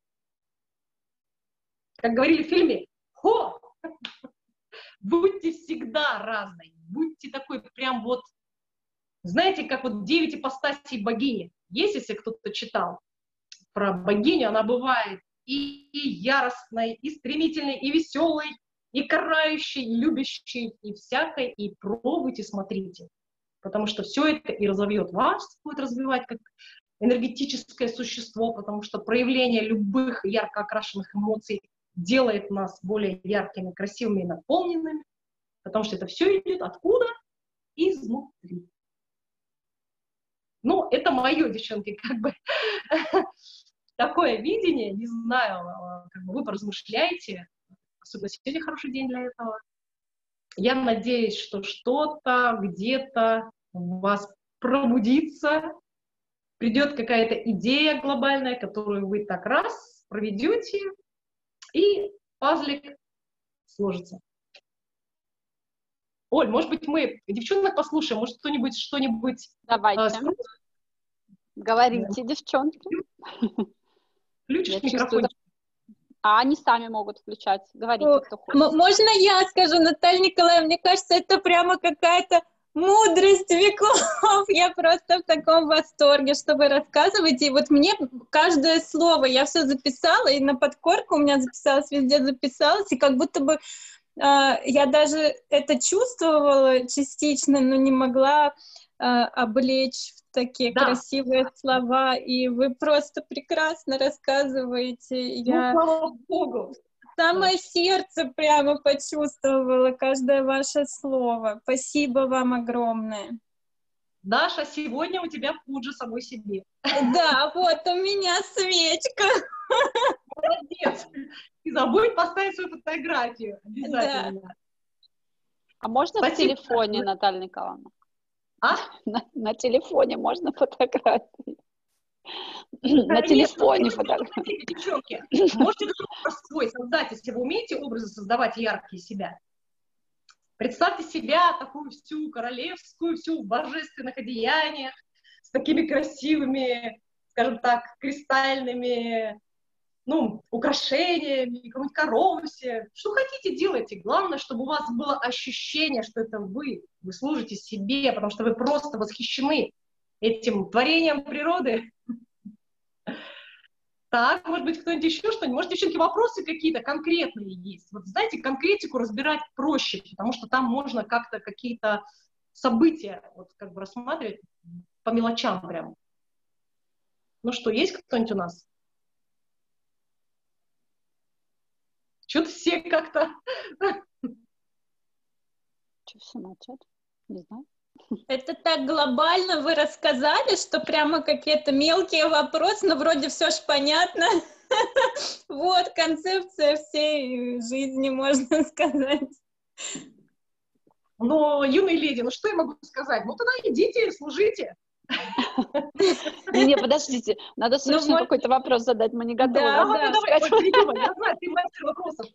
B: как говорили в фильме, хо! Будьте всегда разной. Будьте такой прям вот, знаете, как вот 9 ипостасей богини. Есть, если кто-то читал про богиню, она бывает и яростной, и стремительной, и веселой, и карающей, и любящей, и всякой, и пробуйте, смотрите. Потому что все это и разовьет вас, будет развивать как энергетическое существо, потому что проявление любых ярко окрашенных эмоций делает нас более яркими, красивыми и наполненными, потому что это все идет откуда? Изнутри. Ну, это мое, девчонки, как бы такое видение, не знаю, как бы вы поразмышляете, особенно сегодня хороший день для этого. Я надеюсь, что что-то где-то у вас пробудится, придет какая-то идея глобальная, которую вы так раз проведете, и пазлик сложится. Оль, может быть, мы девчонок послушаем, может, кто-нибудь что-нибудь...
A: Давайте. Говорите, девчонки.
B: Включишь микрофон.
A: А они сами могут включать. Говорите, кто хочет.
C: Можно я скажу, Наталья Николаевна? Мне кажется, это прямо какая-то мудрость веков. Я просто в таком восторге, что вы рассказываете. И вот мне каждое слово, я все записала, и на подкорку у меня записалось, везде записалось, и как будто бы я даже это чувствовала частично, но не могла облечь в такие красивые слова, и вы просто прекрасно рассказываете.
B: Слава Богу!
C: Самое сердце прямо почувствовала каждое ваше слово. Спасибо вам огромное.
B: Даша, сегодня у тебя пуджа самой себе.
C: Да, вот у меня свечка.
B: Молодец. И забудь поставить свою фотографию. Обязательно.
A: Да. А можно в телефоне, Наталья Николаевна?
B: А?
A: На телефоне можно фотографии? На телефоне фотографии.
B: Девчонки, можете образ свой создать, если вы умеете образы создавать яркие себя. Представьте себя такую всю королевскую, всю в божественных одеяниях, с такими красивыми, скажем так, кристальными, украшениями, какой-нибудь коромсе. Что хотите, делайте. Главное, чтобы у вас было ощущение, что это вы служите себе, потому что вы просто восхищены этим творением природы. Так, может быть, кто-нибудь еще что-нибудь? Может, девчонки, вопросы какие-то конкретные есть? Вот, знаете, конкретику разбирать проще, потому что там можно как-то какие-то события вот как бы рассматривать по мелочам прям. Ну что, есть кто-нибудь у нас? Что-то все как-то...
A: Что, все молчат? Не знаю.
C: Это так глобально вы рассказали, что прямо какие-то мелкие вопросы, но вроде все ж понятно. Вот концепция всей жизни, можно сказать.
B: Но, юные леди, что я могу сказать? Тогда идите, служите.
A: Не, подождите, надо срочно какой-то вопрос задать, мы не готовы.
B: Давай, придумай, я знаю, ты мастер вопросов.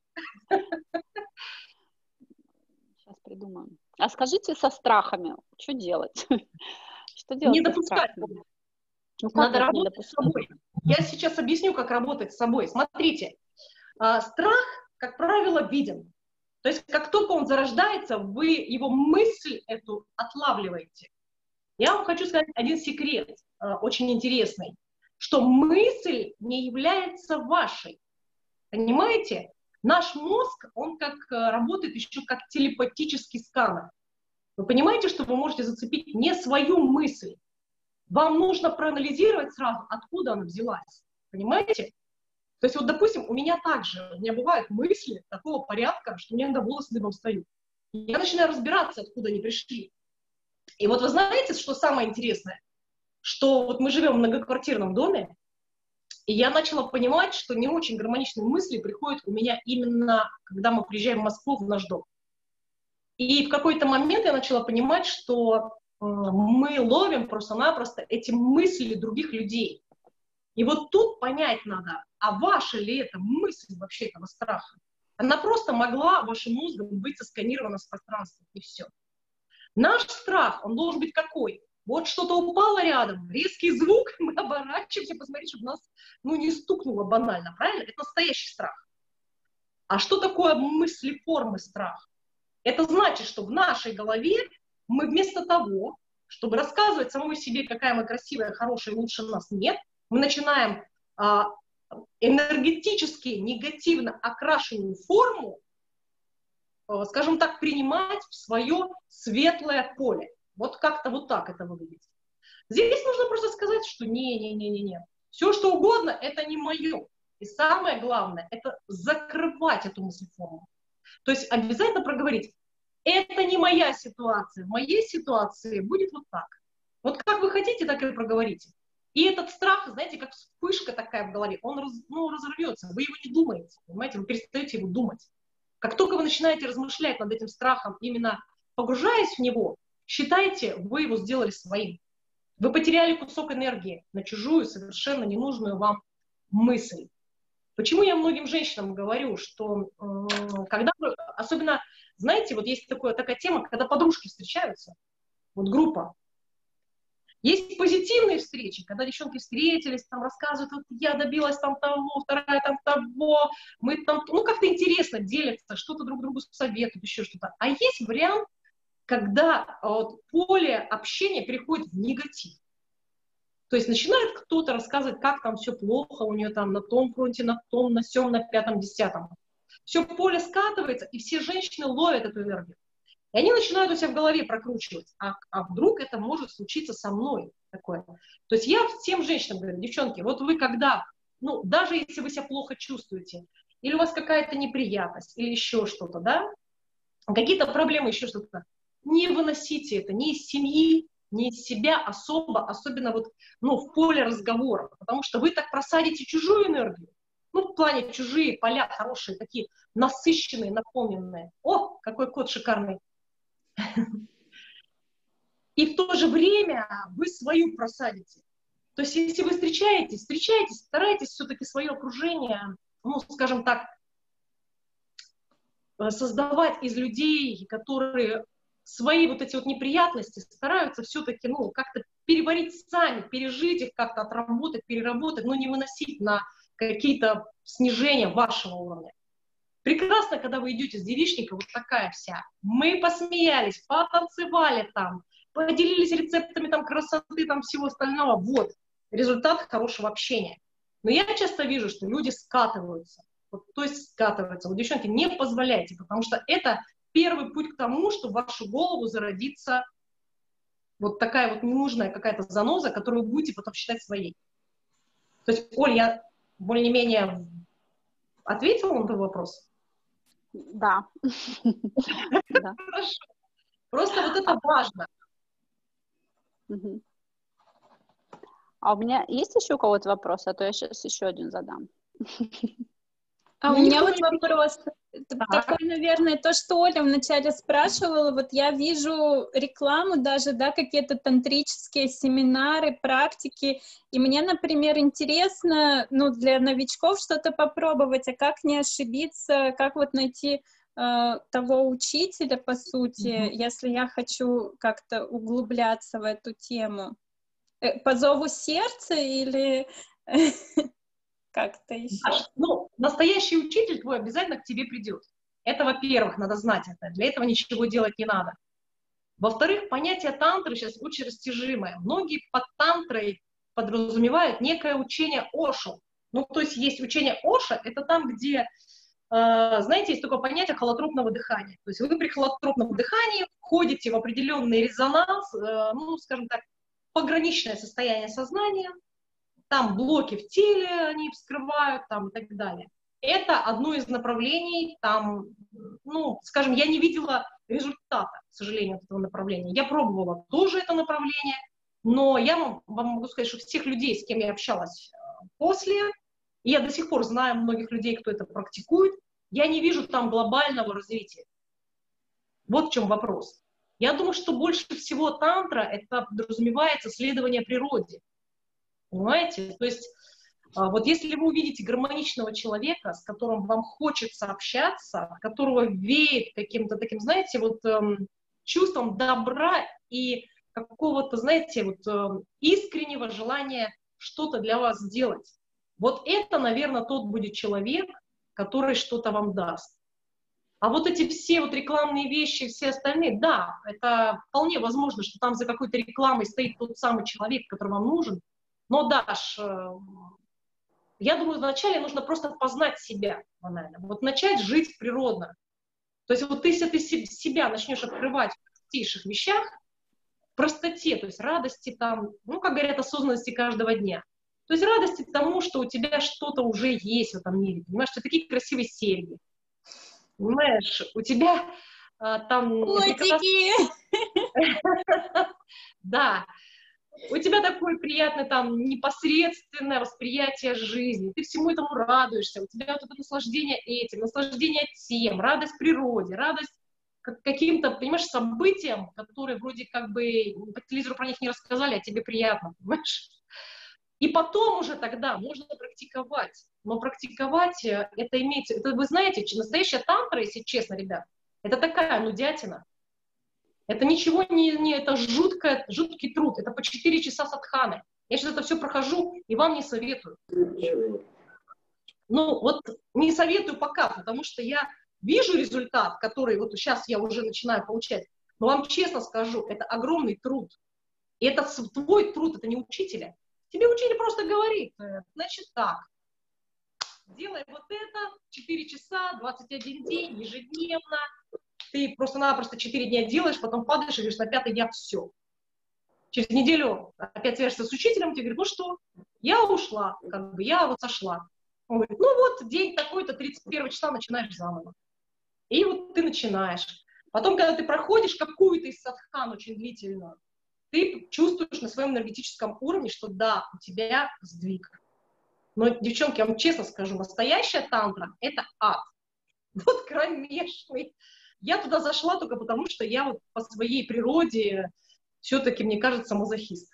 A: Сейчас придумаем. А скажите со страхами, что делать? Что делать?
B: Не допускать. Надо работать с собой. Я сейчас объясню, как работать с собой. Смотрите, страх, как правило, виден. То есть, как только он зарождается, вы его мысль эту отлавливаете. Я вам хочу сказать один секрет, очень интересный. что мысль не является вашей. Понимаете? Наш мозг, он как работает еще как телепатический сканер. Вы понимаете, что вы можете зацепить не свою мысль. Вам нужно проанализировать сразу, откуда она взялась. Понимаете? То есть вот, допустим, у меня бывают мысли такого порядка, что мне иногда волосы дыбом встают. Я начинаю разбираться, откуда они пришли. И вот вы знаете, что самое интересное? Что вот мы живем в многоквартирном доме, и я начала понимать, что не очень гармоничные мысли приходят у меня именно, когда мы приезжаем в Москву в наш дом. И в какой-то момент я начала понимать, что мы ловим просто-напросто эти мысли других людей. И вот тут понять надо, а ваша ли это мысль вообще этого страха? Она просто могла вашим мозгом быть сосканирована с пространства, и все. Наш страх, он должен быть какой? Вот что-то упало рядом, резкий звук, мы оборачиваемся, посмотреть, чтобы нас не стукнуло банально, правильно? Это настоящий страх. А что такое мыслеформы страха? Это значит, что в нашей голове мы вместо того, чтобы рассказывать самой себе, какая мы красивая, хорошая, лучше нас нет, мы начинаем энергетически негативно окрашенную форму, скажем так, принимать в свое светлое поле. Вот как-то вот так это выглядит. Здесь нужно просто сказать, что не. Все, что угодно, это не мое. И самое главное, это закрывать эту мыслеформу. То есть обязательно проговорить, это не моя ситуация, в моей ситуации будет вот так. Вот как вы хотите, так и проговорите. И этот страх, знаете, как вспышка такая в голове, он разорвется, вы его не думаете, понимаете, вы перестаете его думать. Как только вы начинаете размышлять над этим страхом, именно погружаясь в него, считайте, вы его сделали своим. Вы потеряли кусок энергии на чужую, совершенно ненужную вам мысль. Почему я многим женщинам говорю, что когда вы, особенно, знаете, вот есть такая тема, когда подружки встречаются, вот группа, есть позитивные встречи, когда девчонки встретились, там рассказывают, вот я добилась там того, вторая там того, мы там, как-то интересно делятся, что-то друг другу советуют, еще что-то. А есть вариант, когда вот поле общения переходит в негатив. То есть начинает кто-то рассказывать, как там все плохо у нее там на том фронте, на том, на сём, на пятом, десятом. Все поле скатывается, и все женщины ловят эту энергию. И они начинают у себя в голове прокручивать, а вдруг это может случиться со мной такое. То есть я всем женщинам говорю, девчонки, вот вы когда, даже если вы себя плохо чувствуете, или у вас какая-то неприятность, или еще что-то, да, какие-то проблемы, еще что-то, не выносите это ни из семьи, ни из себя особенно вот, в поле разговора, потому что вы так просадите чужую энергию, в плане чужие поля хорошие, такие насыщенные, наполненные. О, какой кот шикарный. И в то же время вы свою просадите. То есть если вы встречаетесь, старайтесь все-таки свое окружение, скажем так, создавать из людей, которые свои вот эти вот неприятности стараются все-таки, как-то переварить сами, пережить их, как-то отработать, переработать, но не выносить на какие-то снижения вашего уровня. Прекрасно, когда вы идете с девичника, вот такая вся. Мы посмеялись, потанцевали там, поделились рецептами там красоты, там всего остального. Вот, результат хорошего общения. Но я часто вижу, что люди скатываются. Вот, то есть скатываются. Вот, девчонки, не позволяйте, потому что это первый путь к тому, что в вашу голову зародится вот такая вот ненужная какая-то заноза, которую вы будете потом считать своей. То есть, Оль, я более-менее ответила на твой вопрос?
A: Да.
B: Хорошо. Просто вот это важно.
A: А у меня есть еще у кого-то вопрос, а то я сейчас еще один задам.
C: А у меня вот вопрос такой, наверное, то, что Оля вначале спрашивала, вот я вижу рекламу даже, да, какие-то тантрические семинары, практики, и мне, например, интересно, для новичков что-то попробовать, а как не ошибиться, как вот найти того учителя, по сути, если я хочу как-то углубляться в эту тему. По зову сердца или... Как-то еще.
B: Настоящий учитель твой обязательно к тебе придет. Это, во-первых, надо знать это. Для этого ничего делать не надо. Во-вторых, понятие тантры сейчас очень растяжимое. Многие под тантрой подразумевает некое учение Ошо. Ну, то есть есть учение Ошо, это там, где, знаете, есть такое понятие холотропного дыхания. То есть вы при холотропном дыхании входите в определенный резонанс, ну, скажем так, пограничное состояние сознания, там блоки в теле они вскрывают, там и так далее. Это одно из направлений, там, ну, скажем, я не видела результата, к сожалению, от этого направления. Я пробовала тоже это направление, но я вам могу сказать, что всех людей, с кем я общалась после, и я до сих пор знаю многих людей, кто это практикует, я не вижу там глобального развития. Вот в чем вопрос. Я думаю, что больше всего тантра это подразумевается следование природе. Понимаете? То есть вот если вы увидите гармоничного человека, с которым вам хочется общаться, от которого веет каким-то таким, знаете, вот чувством добра и какого-то, знаете, вот искреннего желания что-то для вас сделать, вот это, наверное, тот будет человек, который что-то вам даст. А вот эти все вот рекламные вещи, все остальные, да, это вполне возможно, что там за какой-то рекламой стоит тот самый человек, который вам нужен. Но, Даш, я думаю, вначале нужно просто познать себя, банально. Вот начать жить природно. То есть вот если ты себя начнешь открывать в простейших вещах, в простоте, то есть радости там, ну, как говорят, осознанности каждого дня. То есть радости тому, что у тебя что-то уже есть в этом мире. Понимаешь, что такие красивые серьги. Понимаешь, у тебя там...
C: Котики!
B: Да. У тебя такое приятное там непосредственное восприятие жизни, ты всему этому радуешься, у тебя вот это наслаждение этим, наслаждение тем, радость природе, радость каким-то, понимаешь, событиям, которые вроде как бы по телевизору про них не рассказали, а тебе приятно, понимаешь? И потом уже тогда можно практиковать, но практиковать это имеется, это вы знаете, настоящая тантра, если честно, ребят, это такая нудятина. Это ничего не это жуткий труд, это по 4 часа садханы. Я сейчас это все прохожу и вам не советую. Ну, вот не советую пока, потому что я вижу результат, который вот сейчас я уже начинаю получать. Но вам честно скажу, это огромный труд. И это твой труд, это не учителя. Тебе учитель просто говорит, значит так, делай вот это, 4 часа, 21 день, ежедневно. Ты просто-напросто 4 дня делаешь, потом падаешь и говоришь, на 5-й дня все. Через неделю опять свяжешься с учителем, тебе говорит, ну что, я ушла, как бы я вот сошла. Он говорит, ну вот день такой-то, 31 числа начинаешь заново. И вот ты начинаешь. Потом, когда ты проходишь какую-то из садхан очень длительную, ты чувствуешь на своем энергетическом уровне, что да, у тебя сдвиг. Но, девчонки, я вам честно скажу, настоящая тантра – это ад. Вот кромешный. Я туда зашла только потому, что я вот по своей природе все-таки, мне кажется, мазохист.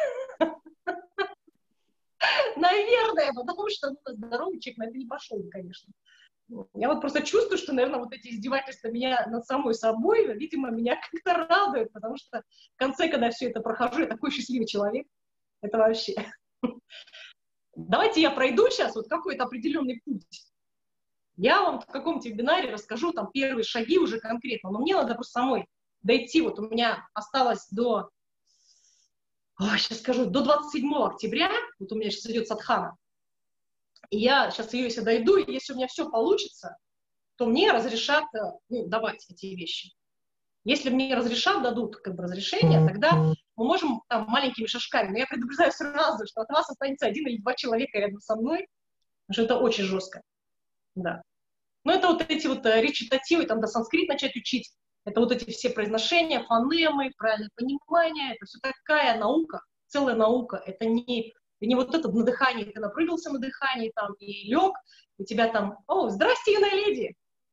B: Наверное, потому что здоровый человек на это не пошел, конечно. Я вот просто чувствую, что, наверное, вот эти издевательства меня над самой собой, видимо, меня как-то радуют, потому что в конце, когда я все это прохожу, я такой счастливый человек. Это вообще. Давайте я пройду сейчас вот какой-то определенный путь. Я вам в каком-то вебинаре расскажу там первые шаги уже конкретно, но мне надо просто самой дойти. Вот у меня осталось до, сейчас скажу, до 27 октября, вот у меня сейчас идет садхана, и я сейчас ее, если дойду, и если у меня все получится, то мне разрешат давать эти вещи. Если мне разрешат, дадут как бы разрешение, тогда мы можем там маленькими шажками, но я предупреждаю сразу, что от вас останется 1 или 2 человека рядом со мной, потому что это очень жестко. Да. Ну, это вот эти вот речитативы, там, да, санскрит начать учить, это вот эти все произношения, фонемы, правильное понимание, это все такая наука, целая наука, это не вот это на дыхании, ты напрыгался на дыхании, там, и лег, у тебя там, здрасте, юная леди,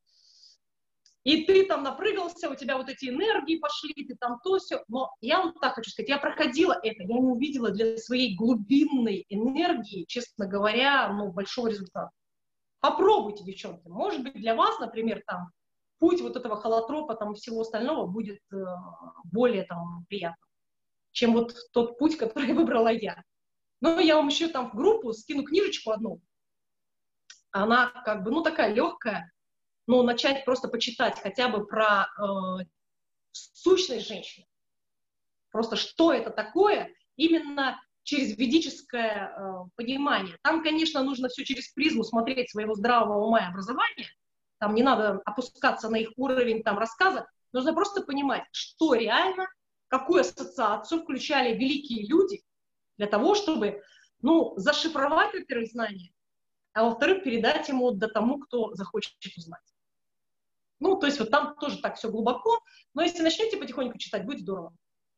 B: и ты там напрыгался, у тебя вот эти энергии пошли, ты там то все, но я вам так хочу сказать, я проходила это, я не увидела для своей глубинной энергии, честно говоря, большого результата. Попробуйте, девчонки. Может быть, для вас, например, там, путь вот этого холотропа там, и всего остального будет более там, приятным, чем вот тот путь, который выбрала я. Но я вам еще там в группу скину книжечку одну. Она как бы, такая легкая, но начать просто почитать хотя бы про сущность женщины. Просто что это такое, именно через ведическое понимание. Там, конечно, нужно все через призму смотреть своего здравого ума и образования. Там не надо опускаться на их уровень там, рассказа. Нужно просто понимать, что реально, какую ассоциацию включали великие люди для того, чтобы, ну, зашифровать, во-первых, знания, а во-вторых, передать ему до тому, кто захочет узнать. Ну, то есть вот там тоже так все глубоко, но если начнете потихоньку читать, будет здорово.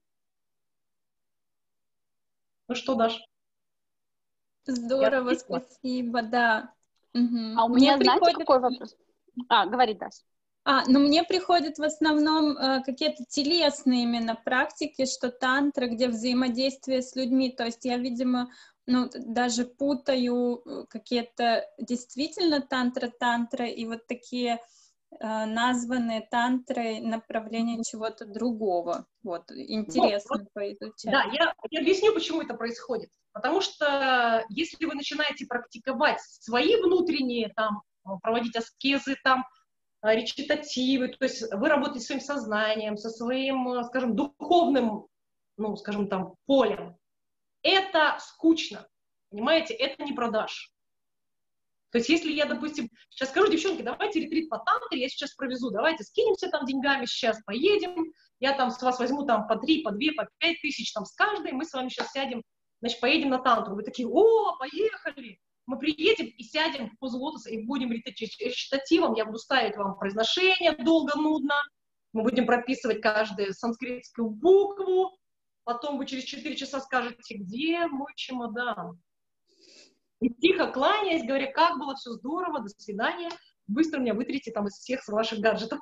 B: Ну что, Даш?
C: Здорово, спасибо, да. Угу.
A: А у меня, знаете, какой вопрос? Говори, Даш.
C: Ну, мне приходят в основном какие-то телесные именно практики, что тантра, где взаимодействие с людьми, то есть я, видимо, ну, даже путаю какие-то действительно тантра и вот такие названные тантрой направления чего-то другого. Вот, интересно поизучать.
B: Да, я объясню, почему это происходит. Потому что если вы начинаете практиковать свои внутренние, там, проводить аскезы, там, речитативы, то есть вы работаете со своим сознанием, со своим, скажем, духовным, ну, скажем, там, полем, это скучно, понимаете, это не продаж. То есть если я, допустим, сейчас скажу, девчонки, давайте ретрит по тантре, я сейчас провезу, давайте скинемся там деньгами, сейчас поедем, я там с вас возьму там по 3, по 2, по 5 тысяч там с каждой, мы с вами сейчас сядем, значит, поедем на тантру. Вы такие, поехали! Мы приедем и сядем в позу лотоса и будем речитативом, я буду ставить вам произношение долго, нудно, мы будем прописывать каждую санскритскую букву, потом вы через 4 часа скажете, где мой чемодан? И тихо кланяясь, говоря, как было все здорово, до свидания, быстро меня вытрите там из всех ваших гаджетов.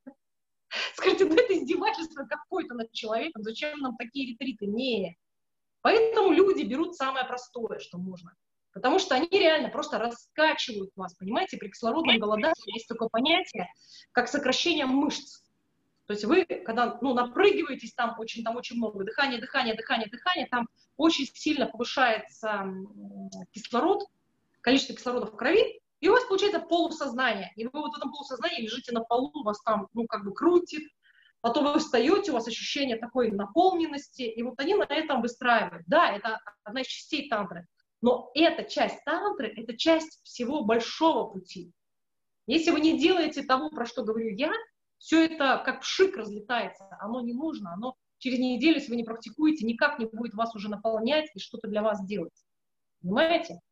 B: Скажите, это издевательство какое-то над человеком, зачем нам такие ретриты? Не. Поэтому люди берут самое простое, что можно. Потому что они реально просто раскачивают вас, понимаете, при кислородном голодании есть такое понятие, как сокращение мышц. То есть вы, когда напрыгиваетесь, там очень много дыхания, там очень сильно повышается кислород, количество кислорода в крови, и у вас получается полусознание. И вы вот в этом полусознании лежите на полу, вас там, крутит, потом вы встаете, у вас ощущение такой наполненности, и вот они на этом выстраивают. Да, это одна из частей тантры. Но эта часть тантры, это часть всего большого пути. Если вы не делаете того, про что говорю я, все это как пшик разлетается, оно не нужно, оно через неделю, если вы не практикуете, никак не будет вас уже наполнять и что-то для вас делать. Понимаете?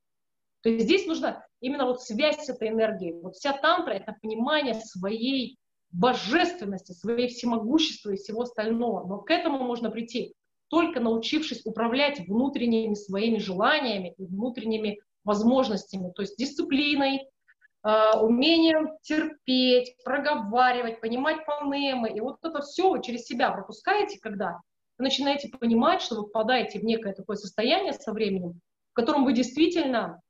B: То есть здесь нужна именно вот связь с этой энергией. Вот вся тантра — это понимание своей божественности, своей всемогущества и всего остального. Но к этому можно прийти, только научившись управлять внутренними своими желаниями и внутренними возможностями, то есть дисциплиной, умением терпеть, проговаривать, понимать фонемы. И вот это все вы через себя пропускаете, когда вы начинаете понимать, что вы впадаете в некое такое состояние со временем, в котором вы действительно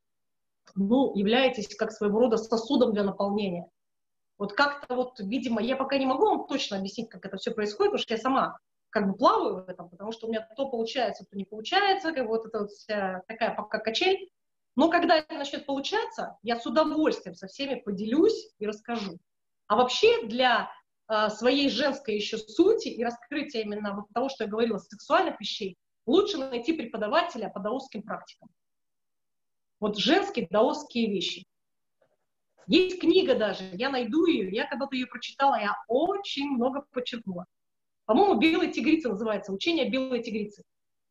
B: являетесь как своего рода сосудом для наполнения. Вот как-то вот, видимо, я пока не могу вам точно объяснить, как это все происходит, потому что я сама как бы плаваю в этом, потому что у меня то получается, то не получается, как вот это вот вся такая пока качель. Но когда это начнет получаться, я с удовольствием со всеми поделюсь и расскажу. А вообще для своей женской еще сути и раскрытия именно вот того, что я говорила, сексуальных вещей, лучше найти преподавателя по даосским практикам. Вот женские даосские вещи. Есть книга даже, я найду ее, я когда-то ее прочитала, я очень много подчеркнула. По-моему, «Белая тигрица» называется, «Учение белой тигрицы».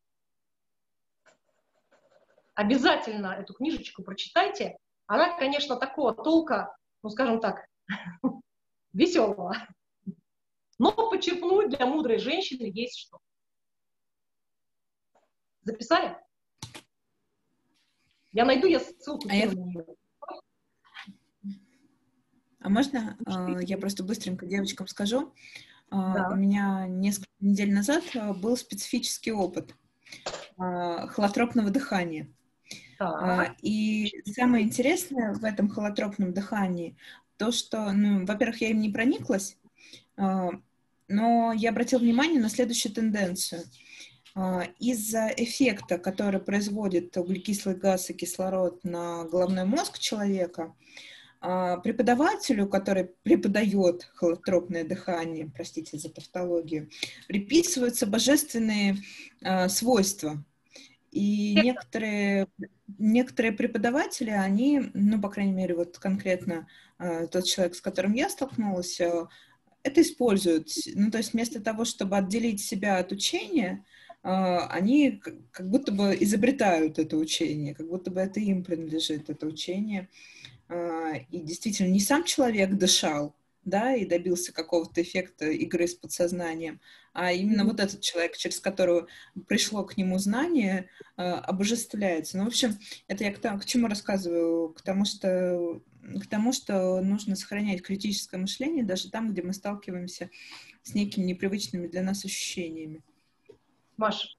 B: Обязательно эту книжечку прочитайте. Она, конечно, такого толка, скажем так, веселого. Но подчеркнуть для мудрой женщины есть что. Записали? Я найду, я ссылку кину на нее.
D: А можно я просто быстренько девочкам скажу?
B: Да.
D: У меня несколько недель назад был специфический опыт холотропного дыхания. И самое интересное в этом холотропном дыхании то, что, во-первых, я им не прониклась, но я обратила внимание на следующую тенденцию. Из-за эффекта, который производит углекислый газ и кислород на головной мозг человека, преподавателю, который преподает холотропное дыхание, простите за тавтологию, приписываются божественные свойства. И некоторые преподаватели, они, ну, по крайней мере, вот конкретно тот человек, с которым я столкнулась, это используют. Ну, то есть вместо того, чтобы отделить себя от учения, они как будто бы изобретают это учение, как будто бы это им принадлежит, это учение. И действительно, не сам человек дышал, да, и добился какого-то эффекта игры с подсознанием, а именно вот этот человек, через которого пришло к нему знание, обожествляется. Ну, в общем, это я к чему рассказываю? К тому, что нужно сохранять критическое мышление даже там, где мы сталкиваемся с некими непривычными для нас ощущениями.
B: Маша,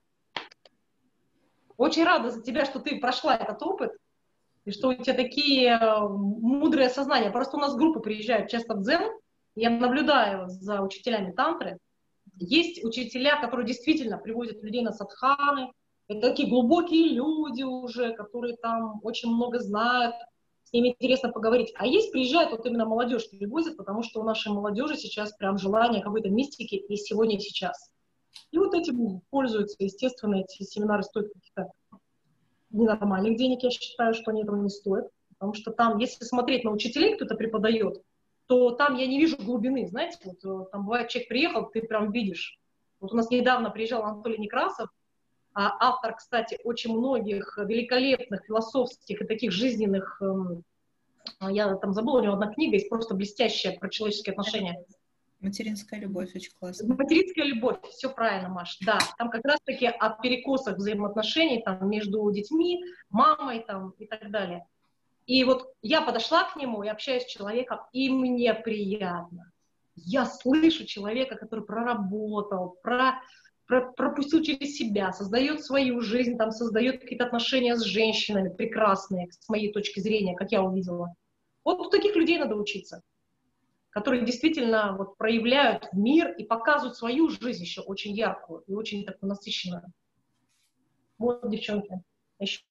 B: очень рада за тебя, что ты прошла этот опыт, и что у тебя такие мудрые осознания. Просто у нас группы приезжают часто в дзен, я наблюдаю за учителями тантры. Есть учителя, которые действительно приводят людей на садханы. Это такие глубокие люди уже, которые там очень много знают, с ними интересно поговорить. А есть, приезжают, вот именно молодежь привозят, потому что у нашей молодежи сейчас прям желание какой-то мистики и сегодня, и сейчас. И вот этим пользуются, естественно, эти семинары стоят каких-то ненормальных денег, я считаю, что они этого не стоят. Потому что там, если смотреть на учителей, кто-то преподает, то там я не вижу глубины, знаете, вот там бывает, человек приехал, ты прям видишь. Вот у нас недавно приезжал Анатолий Некрасов, автор, кстати, очень многих великолепных философских и таких жизненных, я там забыла, у него одна книга есть просто блестящая про человеческие отношения.
D: Материнская любовь, очень классно.
B: Материнская любовь, все правильно, Маш, да. Там как раз-таки о перекосах взаимоотношений там, между детьми, мамой там, и так далее. И вот я подошла к нему и общаюсь с человеком, и мне приятно. Я слышу человека, который проработал, пропустил через себя, создает свою жизнь, там, создает какие-то отношения с женщинами прекрасные, с моей точки зрения, как я увидела. Вот у таких людей надо учиться, которые действительно вот проявляют мир и показывают свою жизнь еще очень яркую и очень такую насыщенную. Вот, девчонки, еще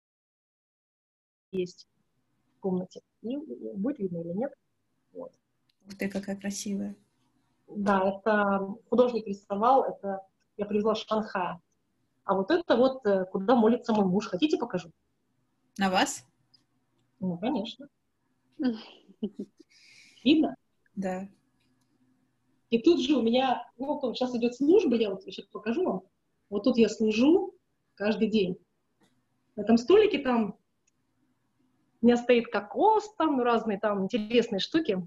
B: есть в комнате. И будет видно или нет. Вот.
D: Ух ты, какая красивая.
B: Да, это художник рисовал, это я привезла с Шанхая. А вот это вот, куда молится мой муж. Хотите, покажу?
D: На вас?
B: Ну, конечно. Видно?
D: Да.
B: И тут же у меня, ну, вот сейчас идет служба, я вот сейчас покажу вам. Вот тут я служу каждый день. На этом столике там у меня стоит кокос, там, ну, разные там интересные штуки.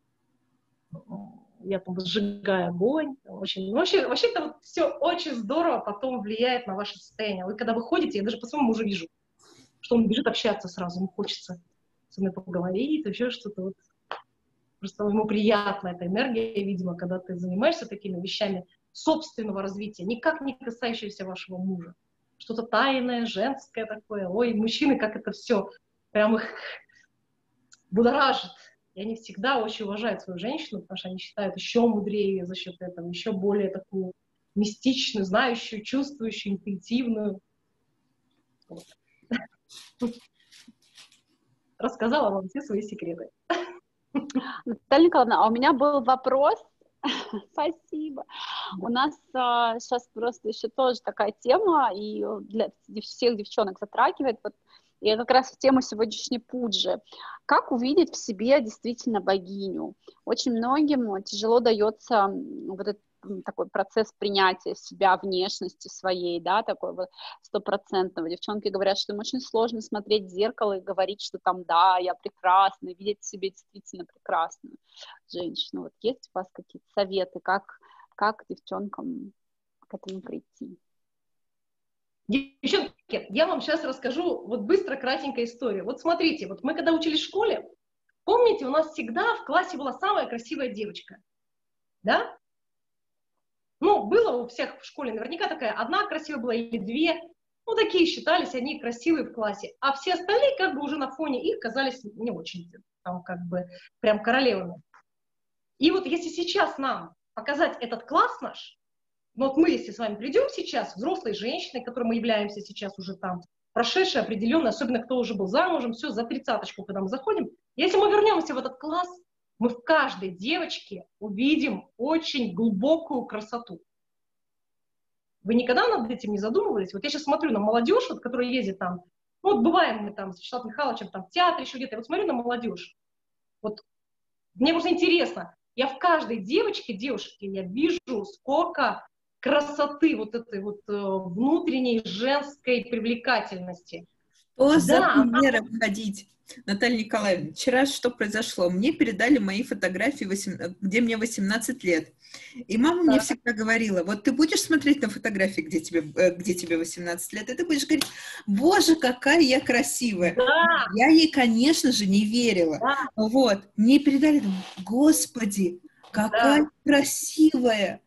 B: Я там сжигаю огонь. Очень, вообще-то вот все очень здорово потом влияет на ваше состояние. Вы когда выходите, я даже по своему мужу вижу, что он бежит общаться сразу, ему хочется со мной поговорить, еще что-то вот. Просто ему приятна эта энергия, видимо, когда ты занимаешься такими вещами собственного развития, никак не касающиеся вашего мужа. Что-то тайное, женское такое. Ой, мужчины, как это все прям их будоражит. И они всегда очень уважают свою женщину, потому что они считают еще мудрее за счет этого, еще более такую мистичную, знающую, чувствующую, интуитивную. Вот. Рассказала вам все свои секреты.
A: Наталья Николаевна, а у меня был вопрос. Спасибо. У нас сейчас просто еще тоже такая тема, и для всех девчонок затрагивает. Вот, и как раз в тему сегодняшней пуджи. Как увидеть в себе действительно богиню? Очень многим тяжело дается вот этот такой процесс принятия себя, внешности своей, да, такой вот стопроцентного. Девчонки говорят, что им очень сложно смотреть в зеркало и говорить, что там, да, я прекрасна, видеть в себе действительно прекрасную женщину. Вот есть у вас какие-то советы, как девчонкам к этому прийти?
B: Девчонки, я вам сейчас расскажу вот быстро, кратенькую историю. Вот смотрите, вот мы когда учились в школе, помните, у нас всегда в классе была самая красивая девочка, да? Ну, было у всех в школе наверняка такая, одна красивая была или две, ну, такие считались, они красивые в классе, а все остальные как бы уже на фоне их казались не очень, там, как бы, прям королевами. И вот если сейчас нам показать этот класс наш, ну, вот мы, если с вами придем сейчас, взрослые женщины, которые мы являемся сейчас уже там, прошедшие определенно, особенно кто уже был замужем, все, за 30-очку, когда мы заходим, если мы вернемся в этот класс, мы в каждой девочке увидим очень глубокую красоту. Вы никогда над этим не задумывались? Вот я сейчас смотрю на молодежь, вот, которая ездит там, ну, вот бываем мы там с Вячеславом Михайловичем там в театре еще где-то, я вот смотрю на молодежь, вот мне просто интересно, я в каждой девушке я вижу, сколько красоты, вот этой вот внутренней женской привлекательности.
D: Что за примеры входить? Наталья Николаевна, вчера что произошло? Мне передали мои фотографии, где мне 18 лет. И мама мне всегда говорила, вот ты будешь смотреть на фотографии, где тебе 18 лет, и ты будешь говорить, боже, какая я красивая.
B: Да.
D: Я ей, конечно же, не верила.
B: Да.
D: Вот, мне передали, господи, какая красивая.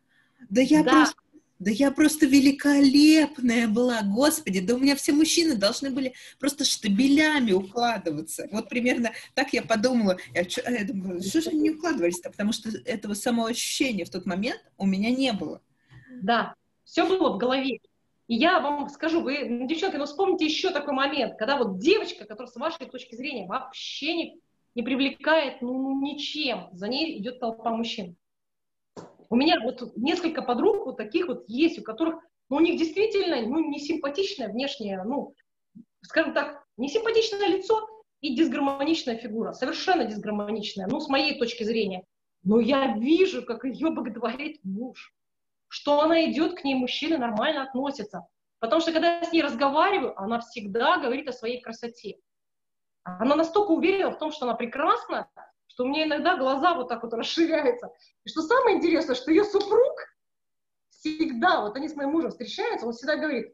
D: Да я просто великолепная была, господи, да у меня все мужчины должны были просто штабелями укладываться. Вот примерно так я подумала. Я думала, что же они не укладывались-то? Потому что этого самоощущения в тот момент у меня не было.
B: Да, все было в голове. И я вам скажу, вы, девчонки, ну вспомните еще такой момент, когда вот девочка, которая с вашей точки зрения вообще не привлекает ничем, за ней идет толпа мужчин. У меня вот несколько подруг вот таких вот есть, у которых, у них действительно, не симпатичная внешняя, скажем так, не симпатичное лицо и дисгармоничная фигура, совершенно дисгармоничная, с моей точки зрения. Но я вижу, как ее боготворит муж, что она идет к ней, мужчины нормально относятся. Потому что когда я с ней разговариваю, она всегда говорит о своей красоте. Она настолько уверена в том, что она прекрасна, что у меня иногда глаза вот так вот расширяются. И что самое интересное, что ее супруг всегда, вот они с моим мужем встречаются, он всегда говорит,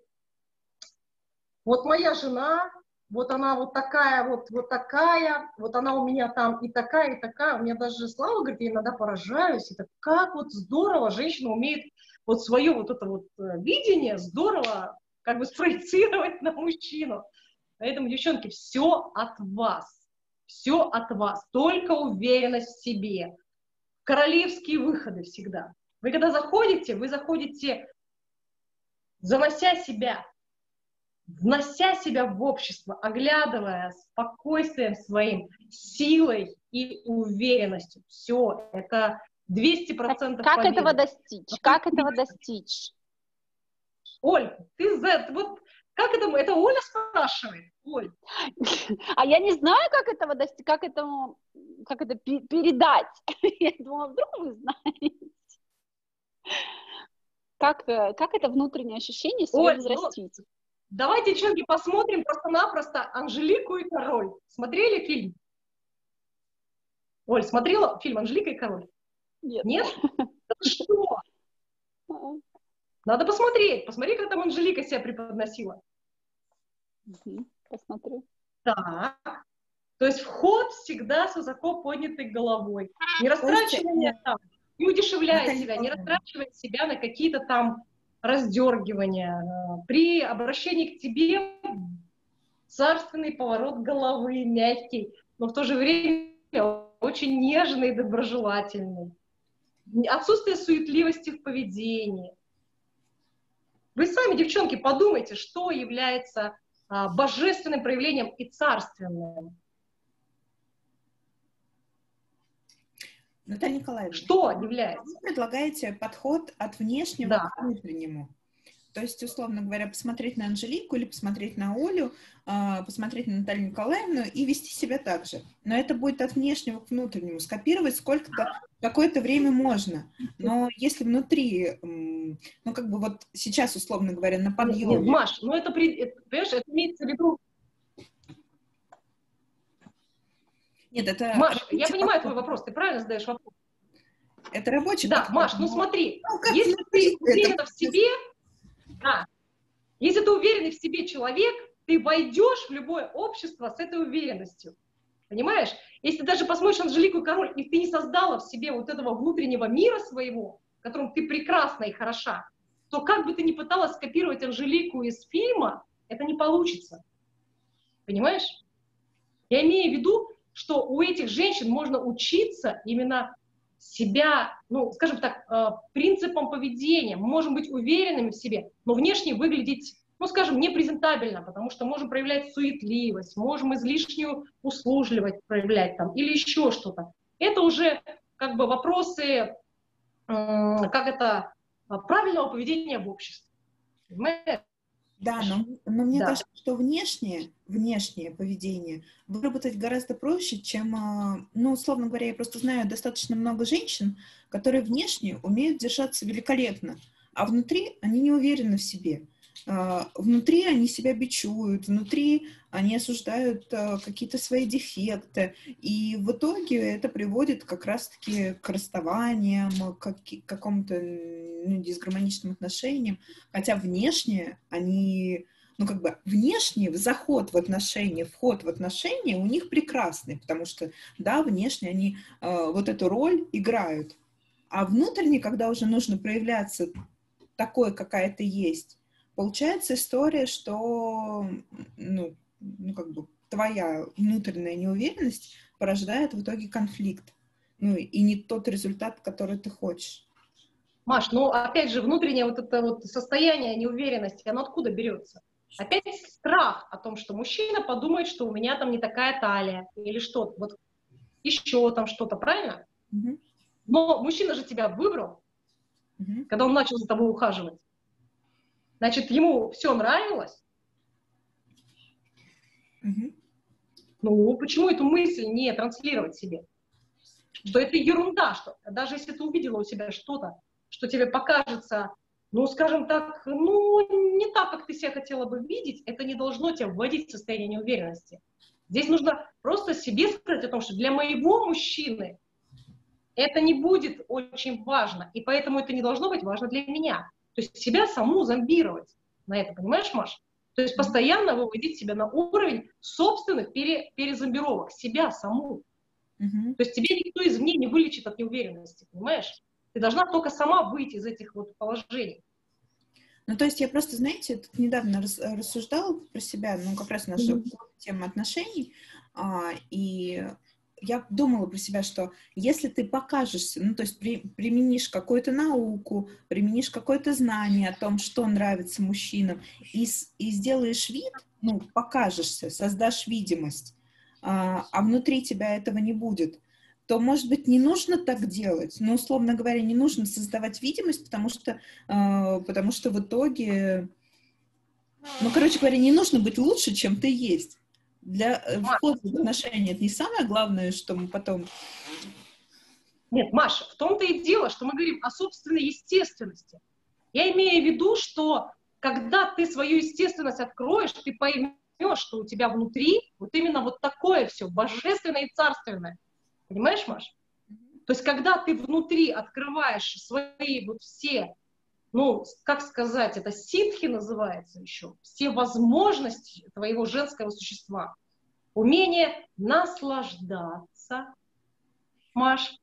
B: вот моя жена, вот она вот такая, вот такая, вот она у меня там и такая, и такая. У меня даже Слава говорит, я иногда поражаюсь, это как вот здорово женщина умеет вот свое вот это вот видение здорово как бы спроецировать на мужчину. Поэтому, девчонки, все от вас. Все от вас, только уверенность в себе. Королевские выходы всегда. Вы когда заходите, занося себя, внося себя в общество, оглядывая спокойствием своим, силой и уверенностью. Все, это 200% победы.
A: Как этого достичь? Как этого достичь?
B: Оль, как это Оля спрашивает? Оль.
A: А я не знаю, как этого достичь, как это передать. Я думала, вдруг вы знаете. Как это внутреннее ощущение себе взрастить?
B: Давайте, девчонки, посмотрим просто-напросто «Анжелику и король». Смотрели фильм? Оль, смотрела фильм «Анжелика и король»?
A: Нет.
B: Нет? Да что? Надо посмотреть. Посмотри, как там Анжелика себя преподносила.
A: Посмотрю.
B: Так. То есть вход всегда с высоко поднятой головой. Не растрачивание там, не удешевляя себя, не растрачивать себя на какие-то там раздергивания. При обращении к тебе царственный поворот головы, мягкий, но в то же время очень нежный и доброжелательный. Отсутствие суетливости в поведении. Вы сами, девчонки, подумайте, что является божественным проявлением и царственным.
D: Наталья Николаевна,
B: что является?
D: Вы предлагаете подход от внешнего к внутреннему. То есть, условно говоря, посмотреть на Анжелику или посмотреть на Олю, посмотреть на Наталью Николаевну и вести себя так же. Но это будет от внешнего к внутреннему. Скопировать какое-то время можно. Но если внутри, как бы вот сейчас, условно говоря, на подъеме...
B: Нет, Маш, понимаешь, это имеется в виду...
D: Нет, это...
B: Маш, я понимаю твой вопрос, ты правильно задаешь вопрос.
D: Это рабочий
B: подход. Да, Маш, смотри, если ты уверена в себе... Да. Если ты уверенный в себе человек, ты войдешь в любое общество с этой уверенностью. Понимаешь? Если ты даже посмотришь Анжелику и король, и ты не создала в себе вот этого внутреннего мира своего, в котором ты прекрасна и хороша, то как бы ты ни пыталась скопировать Анжелику из фильма, это не получится. Понимаешь? Я имею в виду, что у этих женщин можно учиться именно себя, скажем так, принципам поведения. Мы можем быть уверенными в себе, но внешне выглядеть, скажем, непрезентабельно, потому что можем проявлять суетливость, можем излишнюю услужливость проявлять там, или еще что-то. Это уже как бы вопросы правильного поведения в обществе. Понимаешь?
D: Да, но мне
B: Да.
D: кажется, что внешнее поведение выработать гораздо проще, чем, ну, условно говоря, я просто знаю достаточно много женщин, которые внешне умеют держаться великолепно, а внутри они не уверены в себе. Внутри они себя бичуют, внутри они осуждают какие-то свои дефекты, и в итоге это приводит как раз-таки к расставаниям, к какому-то дисгармоничным отношениям, хотя внешне они, ну, как бы, внешний вход в отношения у них прекрасный, потому что, да, внешне они вот эту роль играют, а внутренне, когда уже нужно проявляться такой, какая ты есть, получается история, что, ну, как бы, твоя внутренняя неуверенность порождает в итоге конфликт, ну, и не тот результат, который ты хочешь.
B: Маш, ну опять же, внутреннее вот это вот состояние неуверенности, оно откуда берется? Опять страх о том, что мужчина подумает, что у меня там не такая талия или что-то, вот еще там что-то, правильно?
D: Угу.
B: Но мужчина же тебя выбрал, когда он начал за тобой ухаживать. Значит, ему все нравилось. Ну, почему эту мысль не транслировать себе? Что это ерунда, что даже если ты увидела у себя что-то, что тебе покажется, ну, скажем так, ну, не так, как ты себя хотела бы видеть, это не должно тебя вводить в состояние неуверенности. Здесь нужно просто себе сказать о том, что для моего мужчины это не будет очень важно, и поэтому это не должно быть важно для меня. То есть себя саму зомбировать на это, понимаешь, Маш? То есть постоянно выводить себя на уровень собственных перезомбировок, себя саму. То есть тебе никто извне не вылечит от неуверенности, понимаешь? Ты должна только сама выйти из этих вот положений.
D: Ну, то есть я просто, знаете, тут недавно рассуждала про себя, ну, как раз наша тема отношений, и я думала про себя, что если ты покажешься, ну, то есть применишь какую-то науку, применишь какое-то знание о том, что нравится мужчинам, и сделаешь вид, ну, покажешься, создашь видимость, а внутри тебя этого не будет, то, может быть, не нужно так делать. Но, условно говоря, не нужно создавать видимость, потому что в итоге, ну, короче говоря, не нужно быть лучше, чем ты есть. Для входа в отношения это не самое главное, что мы потом...
B: Нет, Маша, в том-то и дело, что мы говорим о собственной естественности. Я имею в виду, что когда ты свою естественность откроешь, ты поймешь, что у тебя внутри вот именно вот такое все, божественное и царственное. Понимаешь, Маш? То есть, когда ты внутри открываешь свои вот все, ну, как сказать, это ситхи называется еще, все возможности твоего женского существа, умение наслаждаться, Маш,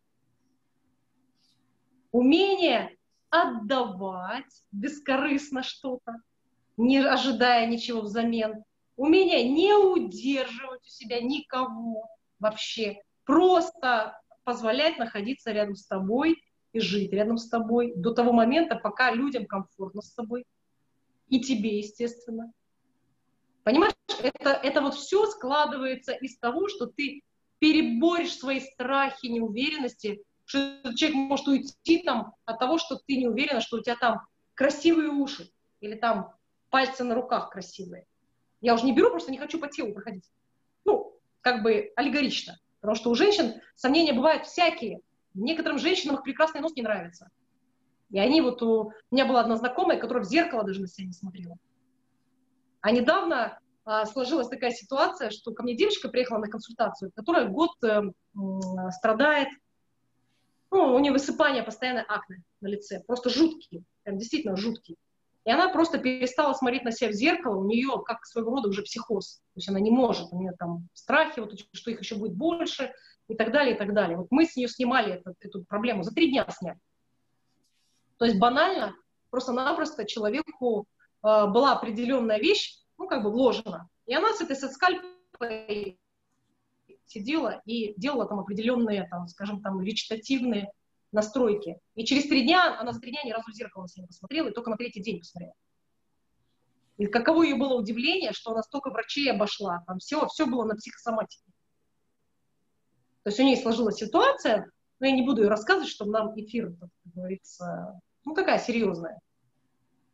B: умение отдавать бескорыстно что-то, не ожидая ничего взамен, умение не удерживать у себя никого вообще, просто позволять находиться рядом с тобой и жить рядом с тобой до того момента, пока людям комфортно с тобой, и тебе, естественно. Понимаешь, это вот все складывается из того, что ты переборешь свои страхи, неуверенности, что человек может уйти там от того, что ты не уверена, что у тебя там красивые уши или там пальцы на руках красивые. Я уже не беру, просто не хочу по телу проходить. Ну, как бы аллегорично. Потому что у женщин сомнения бывают всякие. Некоторым женщинам их прекрасный нос не нравится. И они вот... У меня была одна знакомая, которая в зеркало даже на себя не смотрела. А недавно сложилась такая ситуация, что ко мне девочка приехала на консультацию, которая год страдает. Ну, у нее высыпание, постоянно акне на лице. Просто жуткие. Прям действительно жуткие. И она просто перестала смотреть на себя в зеркало, у нее как своего рода уже психоз. То есть она не может, у нее там страхи, вот, что их еще будет больше, и так далее, и так далее. Вот мы с нее снимали эту проблему, за 3 дня сняли. То есть банально, просто-напросто человеку была определенная вещь, ну, как бы вложена. И она с этой соцкальпой сидела и делала там определенные, там, скажем, там, вегетативные настройки. И через 3 дня, она за 3 дня ни разу в зеркало себя не посмотрела, и только на 3-й день посмотрела. И каково ее было удивление, что она столько врачей обошла, там все было на психосоматике. То есть у нее сложилась ситуация, но я не буду ее рассказывать, чтобы нам эфир, как говорится, ну такая серьезная.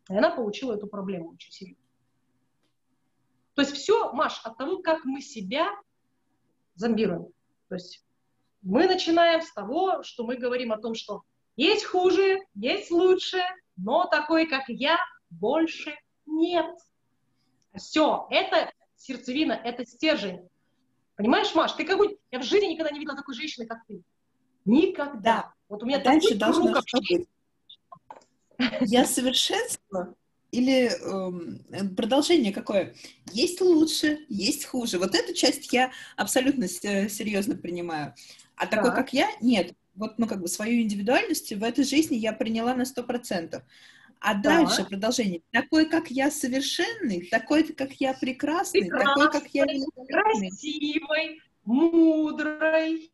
B: И она получила эту проблему очень сильно. То есть все, Маш, от того, как мы себя зомбируем. То есть мы начинаем с того, что мы говорим о том, что есть хуже, есть лучше, но такой, как я, больше нет. Все, это сердцевина, это стержень. Понимаешь, Маш, ты какой... Я в жизни никогда не видела такой женщины, как ты. Никогда.
D: Да.
B: Вот у меня
D: Дальше
B: такой
D: должно
B: круг
D: что быть? Я совершенство или продолжение какое? Есть лучше, есть хуже. Вот эту часть я абсолютно серьезно принимаю. А такой, как я, нет. Вот, ну, как бы свою индивидуальность в этой жизни я приняла на 100%. А дальше продолжение. Такой, как я, совершенный, такой, как я, прекрасный, такой, как я, великолепный.
B: Красивой, мудрой.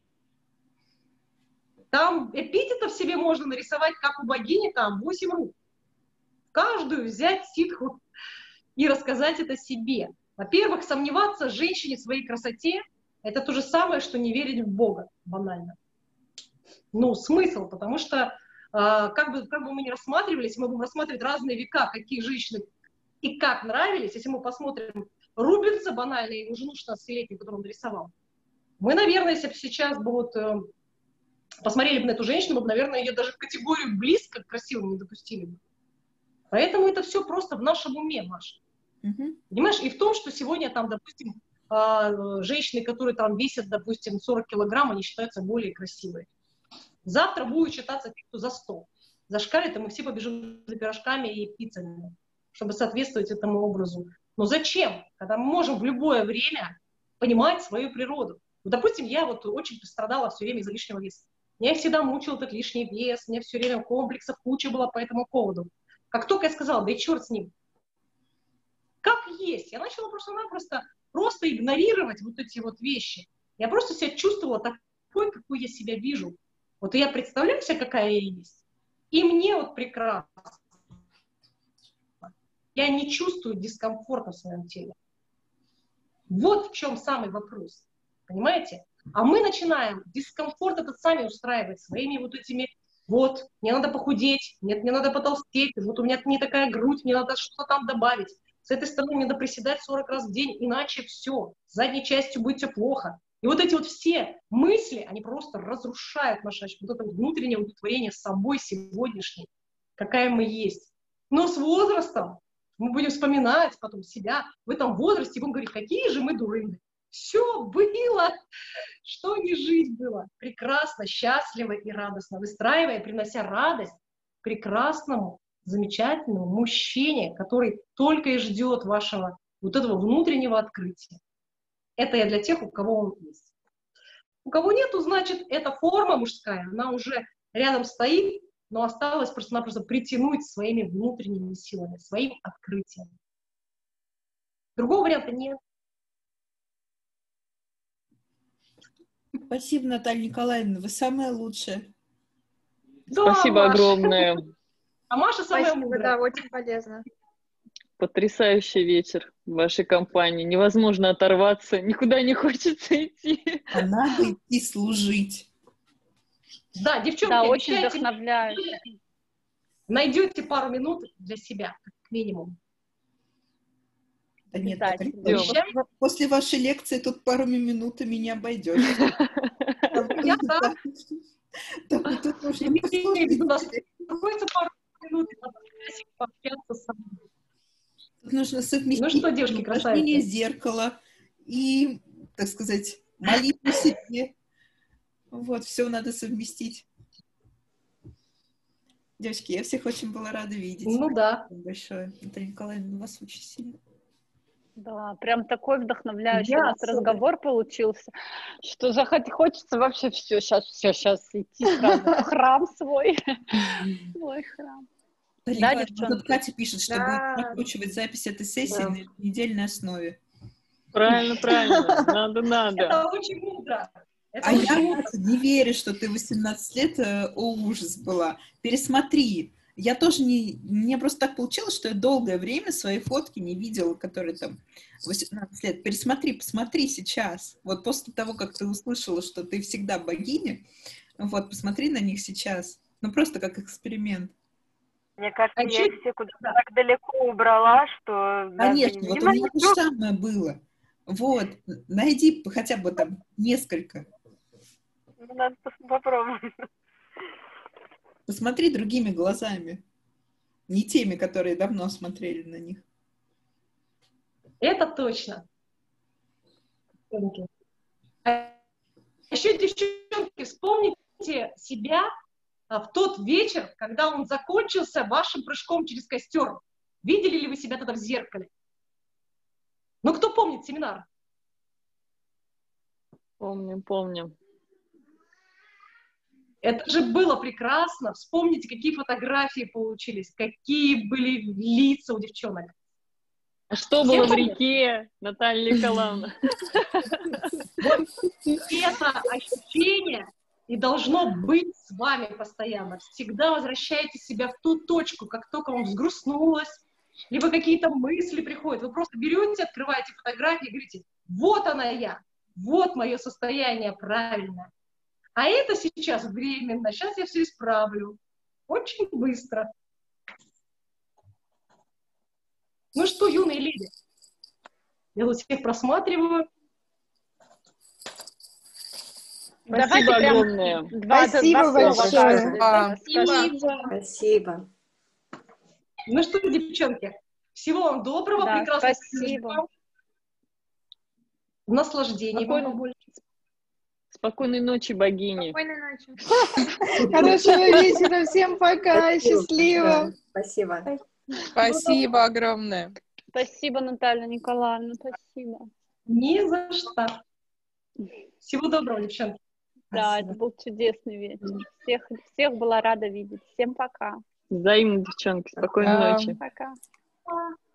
B: Там эпитетов себе можно нарисовать, как у богини, там 8 рук. Каждую взять ситху и рассказать это себе. Во-первых, сомневаться женщине в своей красоте – это то же самое, что не верить в Бога, банально. Ну, смысл, потому что как бы мы ни рассматривались, мы будем рассматривать разные века, какие женщины и как нравились. Если мы посмотрим Рубенса, банально, его жену 16-летнюю, которую он рисовал, мы, наверное, если бы сейчас бы вот посмотрели бы на эту женщину, мы бы, наверное, ее даже в категорию близко к красивым не допустили бы. Поэтому это все просто в нашем уме, Маша. Понимаешь? И в том, что сегодня там, допустим, женщины, которые там весят, допустим, 40 килограмм, они считаются более красивые. Завтра будет считаться те, кто за 100. Зашкалит, и мы все побежим за пирожками и пиццами, чтобы соответствовать этому образу. Но зачем? Когда мы можем в любое время понимать свою природу. Вот, допустим, я вот очень пострадала все время из-за лишнего веса. Меня всегда мучил этот лишний вес, у меня все время комплексов, куча была по этому поводу. Как только я сказала, да и черт с ним. Как есть. Я начала просто-напросто игнорировать вот эти вот вещи. Я просто себя чувствовала такой, какой я себя вижу. Вот я представляю себе, какая я есть. И мне вот прекрасно. Я не чувствую дискомфорта в своем теле. Вот в чем самый вопрос. Понимаете? А мы начинаем дискомфорт этот сами устраивать своими вот этими, вот, мне надо похудеть, нет, мне надо потолстеть, вот у меня не такая грудь, мне надо что-то там добавить. С этой стороны мне надо приседать 40 раз в день, иначе все, с задней частью будет все плохо. И вот эти вот все мысли, они просто разрушают наше вот это внутреннее удовлетворение собой сегодняшней, какая мы есть. Но с возрастом мы будем вспоминать потом себя в этом возрасте, и будем говорить, какие же мы дуры. Все было, что не жить было. Прекрасно, счастливо и радостно, выстраивая, принося радость прекрасному, замечательному мужчине, который только и ждет вашего вот этого внутреннего открытия. Это я для тех, у кого он есть. У кого нету, значит, эта форма мужская, она уже рядом стоит, но осталось просто-напросто притянуть своими внутренними силами, своим открытием. Другого варианта нет.
D: Спасибо, Наталья Николаевна, вы самая лучшая.
B: Да,
E: Спасибо
B: Маша.
E: огромное.
B: А Маша самая
C: Спасибо,
B: мудрая.
C: да, очень полезно.
E: Потрясающий вечер в вашей компании. Невозможно оторваться, никуда не хочется идти.
D: А надо идти служить.
B: Да, девчонки,
A: Да, очень
B: обещайте,
A: вдохновляюще.
B: найдете пару минут для себя, как минимум.
D: Да нет,
A: Обязательно.
D: после вашей лекции тут пару минутами не обойдешь.
B: Я так.
D: Тут нужно
B: У нас находится пару минут, надо пообщаться со мной.
D: Тут нужно совместить
B: Ну что, девушки,
D: упражнение
B: красавицы?
D: зеркала и, так сказать, молитву себе. Вот, все надо совместить. Девочки, я всех очень была рада видеть.
B: Ну да.
D: Спасибо большое. Наталья Николаевна, вас очень сильно.
A: Да, прям такой вдохновляющий
B: Я
A: у нас разговор получился, что хочется вообще сейчас идти сразу в храм свой храм. Да, девчонки?
D: Тут Катя пишет, что
C: Да.
D: будет прокручивать запись этой сессии на недельной основе.
E: Правильно. Надо.
B: Это очень мудро. Это
D: А
B: очень
D: я
B: мудро.
D: не верю, что ты 18 лет, о ужас была. Пересмотри. Я тоже мне просто так получилось, что я долгое время свои фотки не видела, которые там 18 лет. Посмотри сейчас. Вот после того, как ты услышала, что ты всегда богиня, вот, посмотри на них сейчас. Ну, просто как эксперимент.
F: Мне кажется,
B: А
F: я
B: чё-
F: их все куда-то так далеко убрала, что даже
D: Конечно,
F: не
D: вот у меня то же
F: могу.
D: самое было. Вот, найди хотя бы там несколько.
F: Ну, надо попробовать.
D: Посмотри другими глазами. Не теми, которые давно смотрели на них.
B: Это точно. А еще, девчонки, вспомните себя в тот вечер, когда он закончился вашим прыжком через костер. Видели ли вы себя тогда в зеркале? Ну, кто помнит семинар?
E: Помним.
B: Это же было прекрасно. Вспомните, какие фотографии получились, какие были лица у девчонок.
E: А что
B: Все
E: было в
B: помнят?
E: реке, Наталья Николаевна?
B: Вот это ощущение и должно быть с вами постоянно. Всегда возвращайте себя в ту точку, как только вам взгрустнулось, либо какие-то мысли приходят. Вы просто берете, открываете фотографии и говорите, вот она я, вот мое состояние правильное. А это сейчас временно, сейчас я все исправлю. Очень быстро. Ну что, юные леди, я тут всех просматриваю.
E: Спасибо огромное.
G: Спасибо большое.
A: Спасибо.
B: Ну что, девчонки, всего вам доброго,
A: Да,
B: прекрасного
A: спасибо.
B: наслаждений вам побольше.
E: Спокойной ночи, богини.
G: Спокойной ночи. Хорошего вечера. Всем пока. Счастливо.
A: Спасибо.
H: Спасибо огромное.
A: Спасибо, Наталья Николаевна, спасибо.
B: Не за что. Всего доброго, девчонки.
A: Да,
B: Спасибо.
A: это был чудесный вечер. Всех была рада видеть. Всем пока.
E: Взаимно, девчонки. Спокойной ночи.
A: Пока.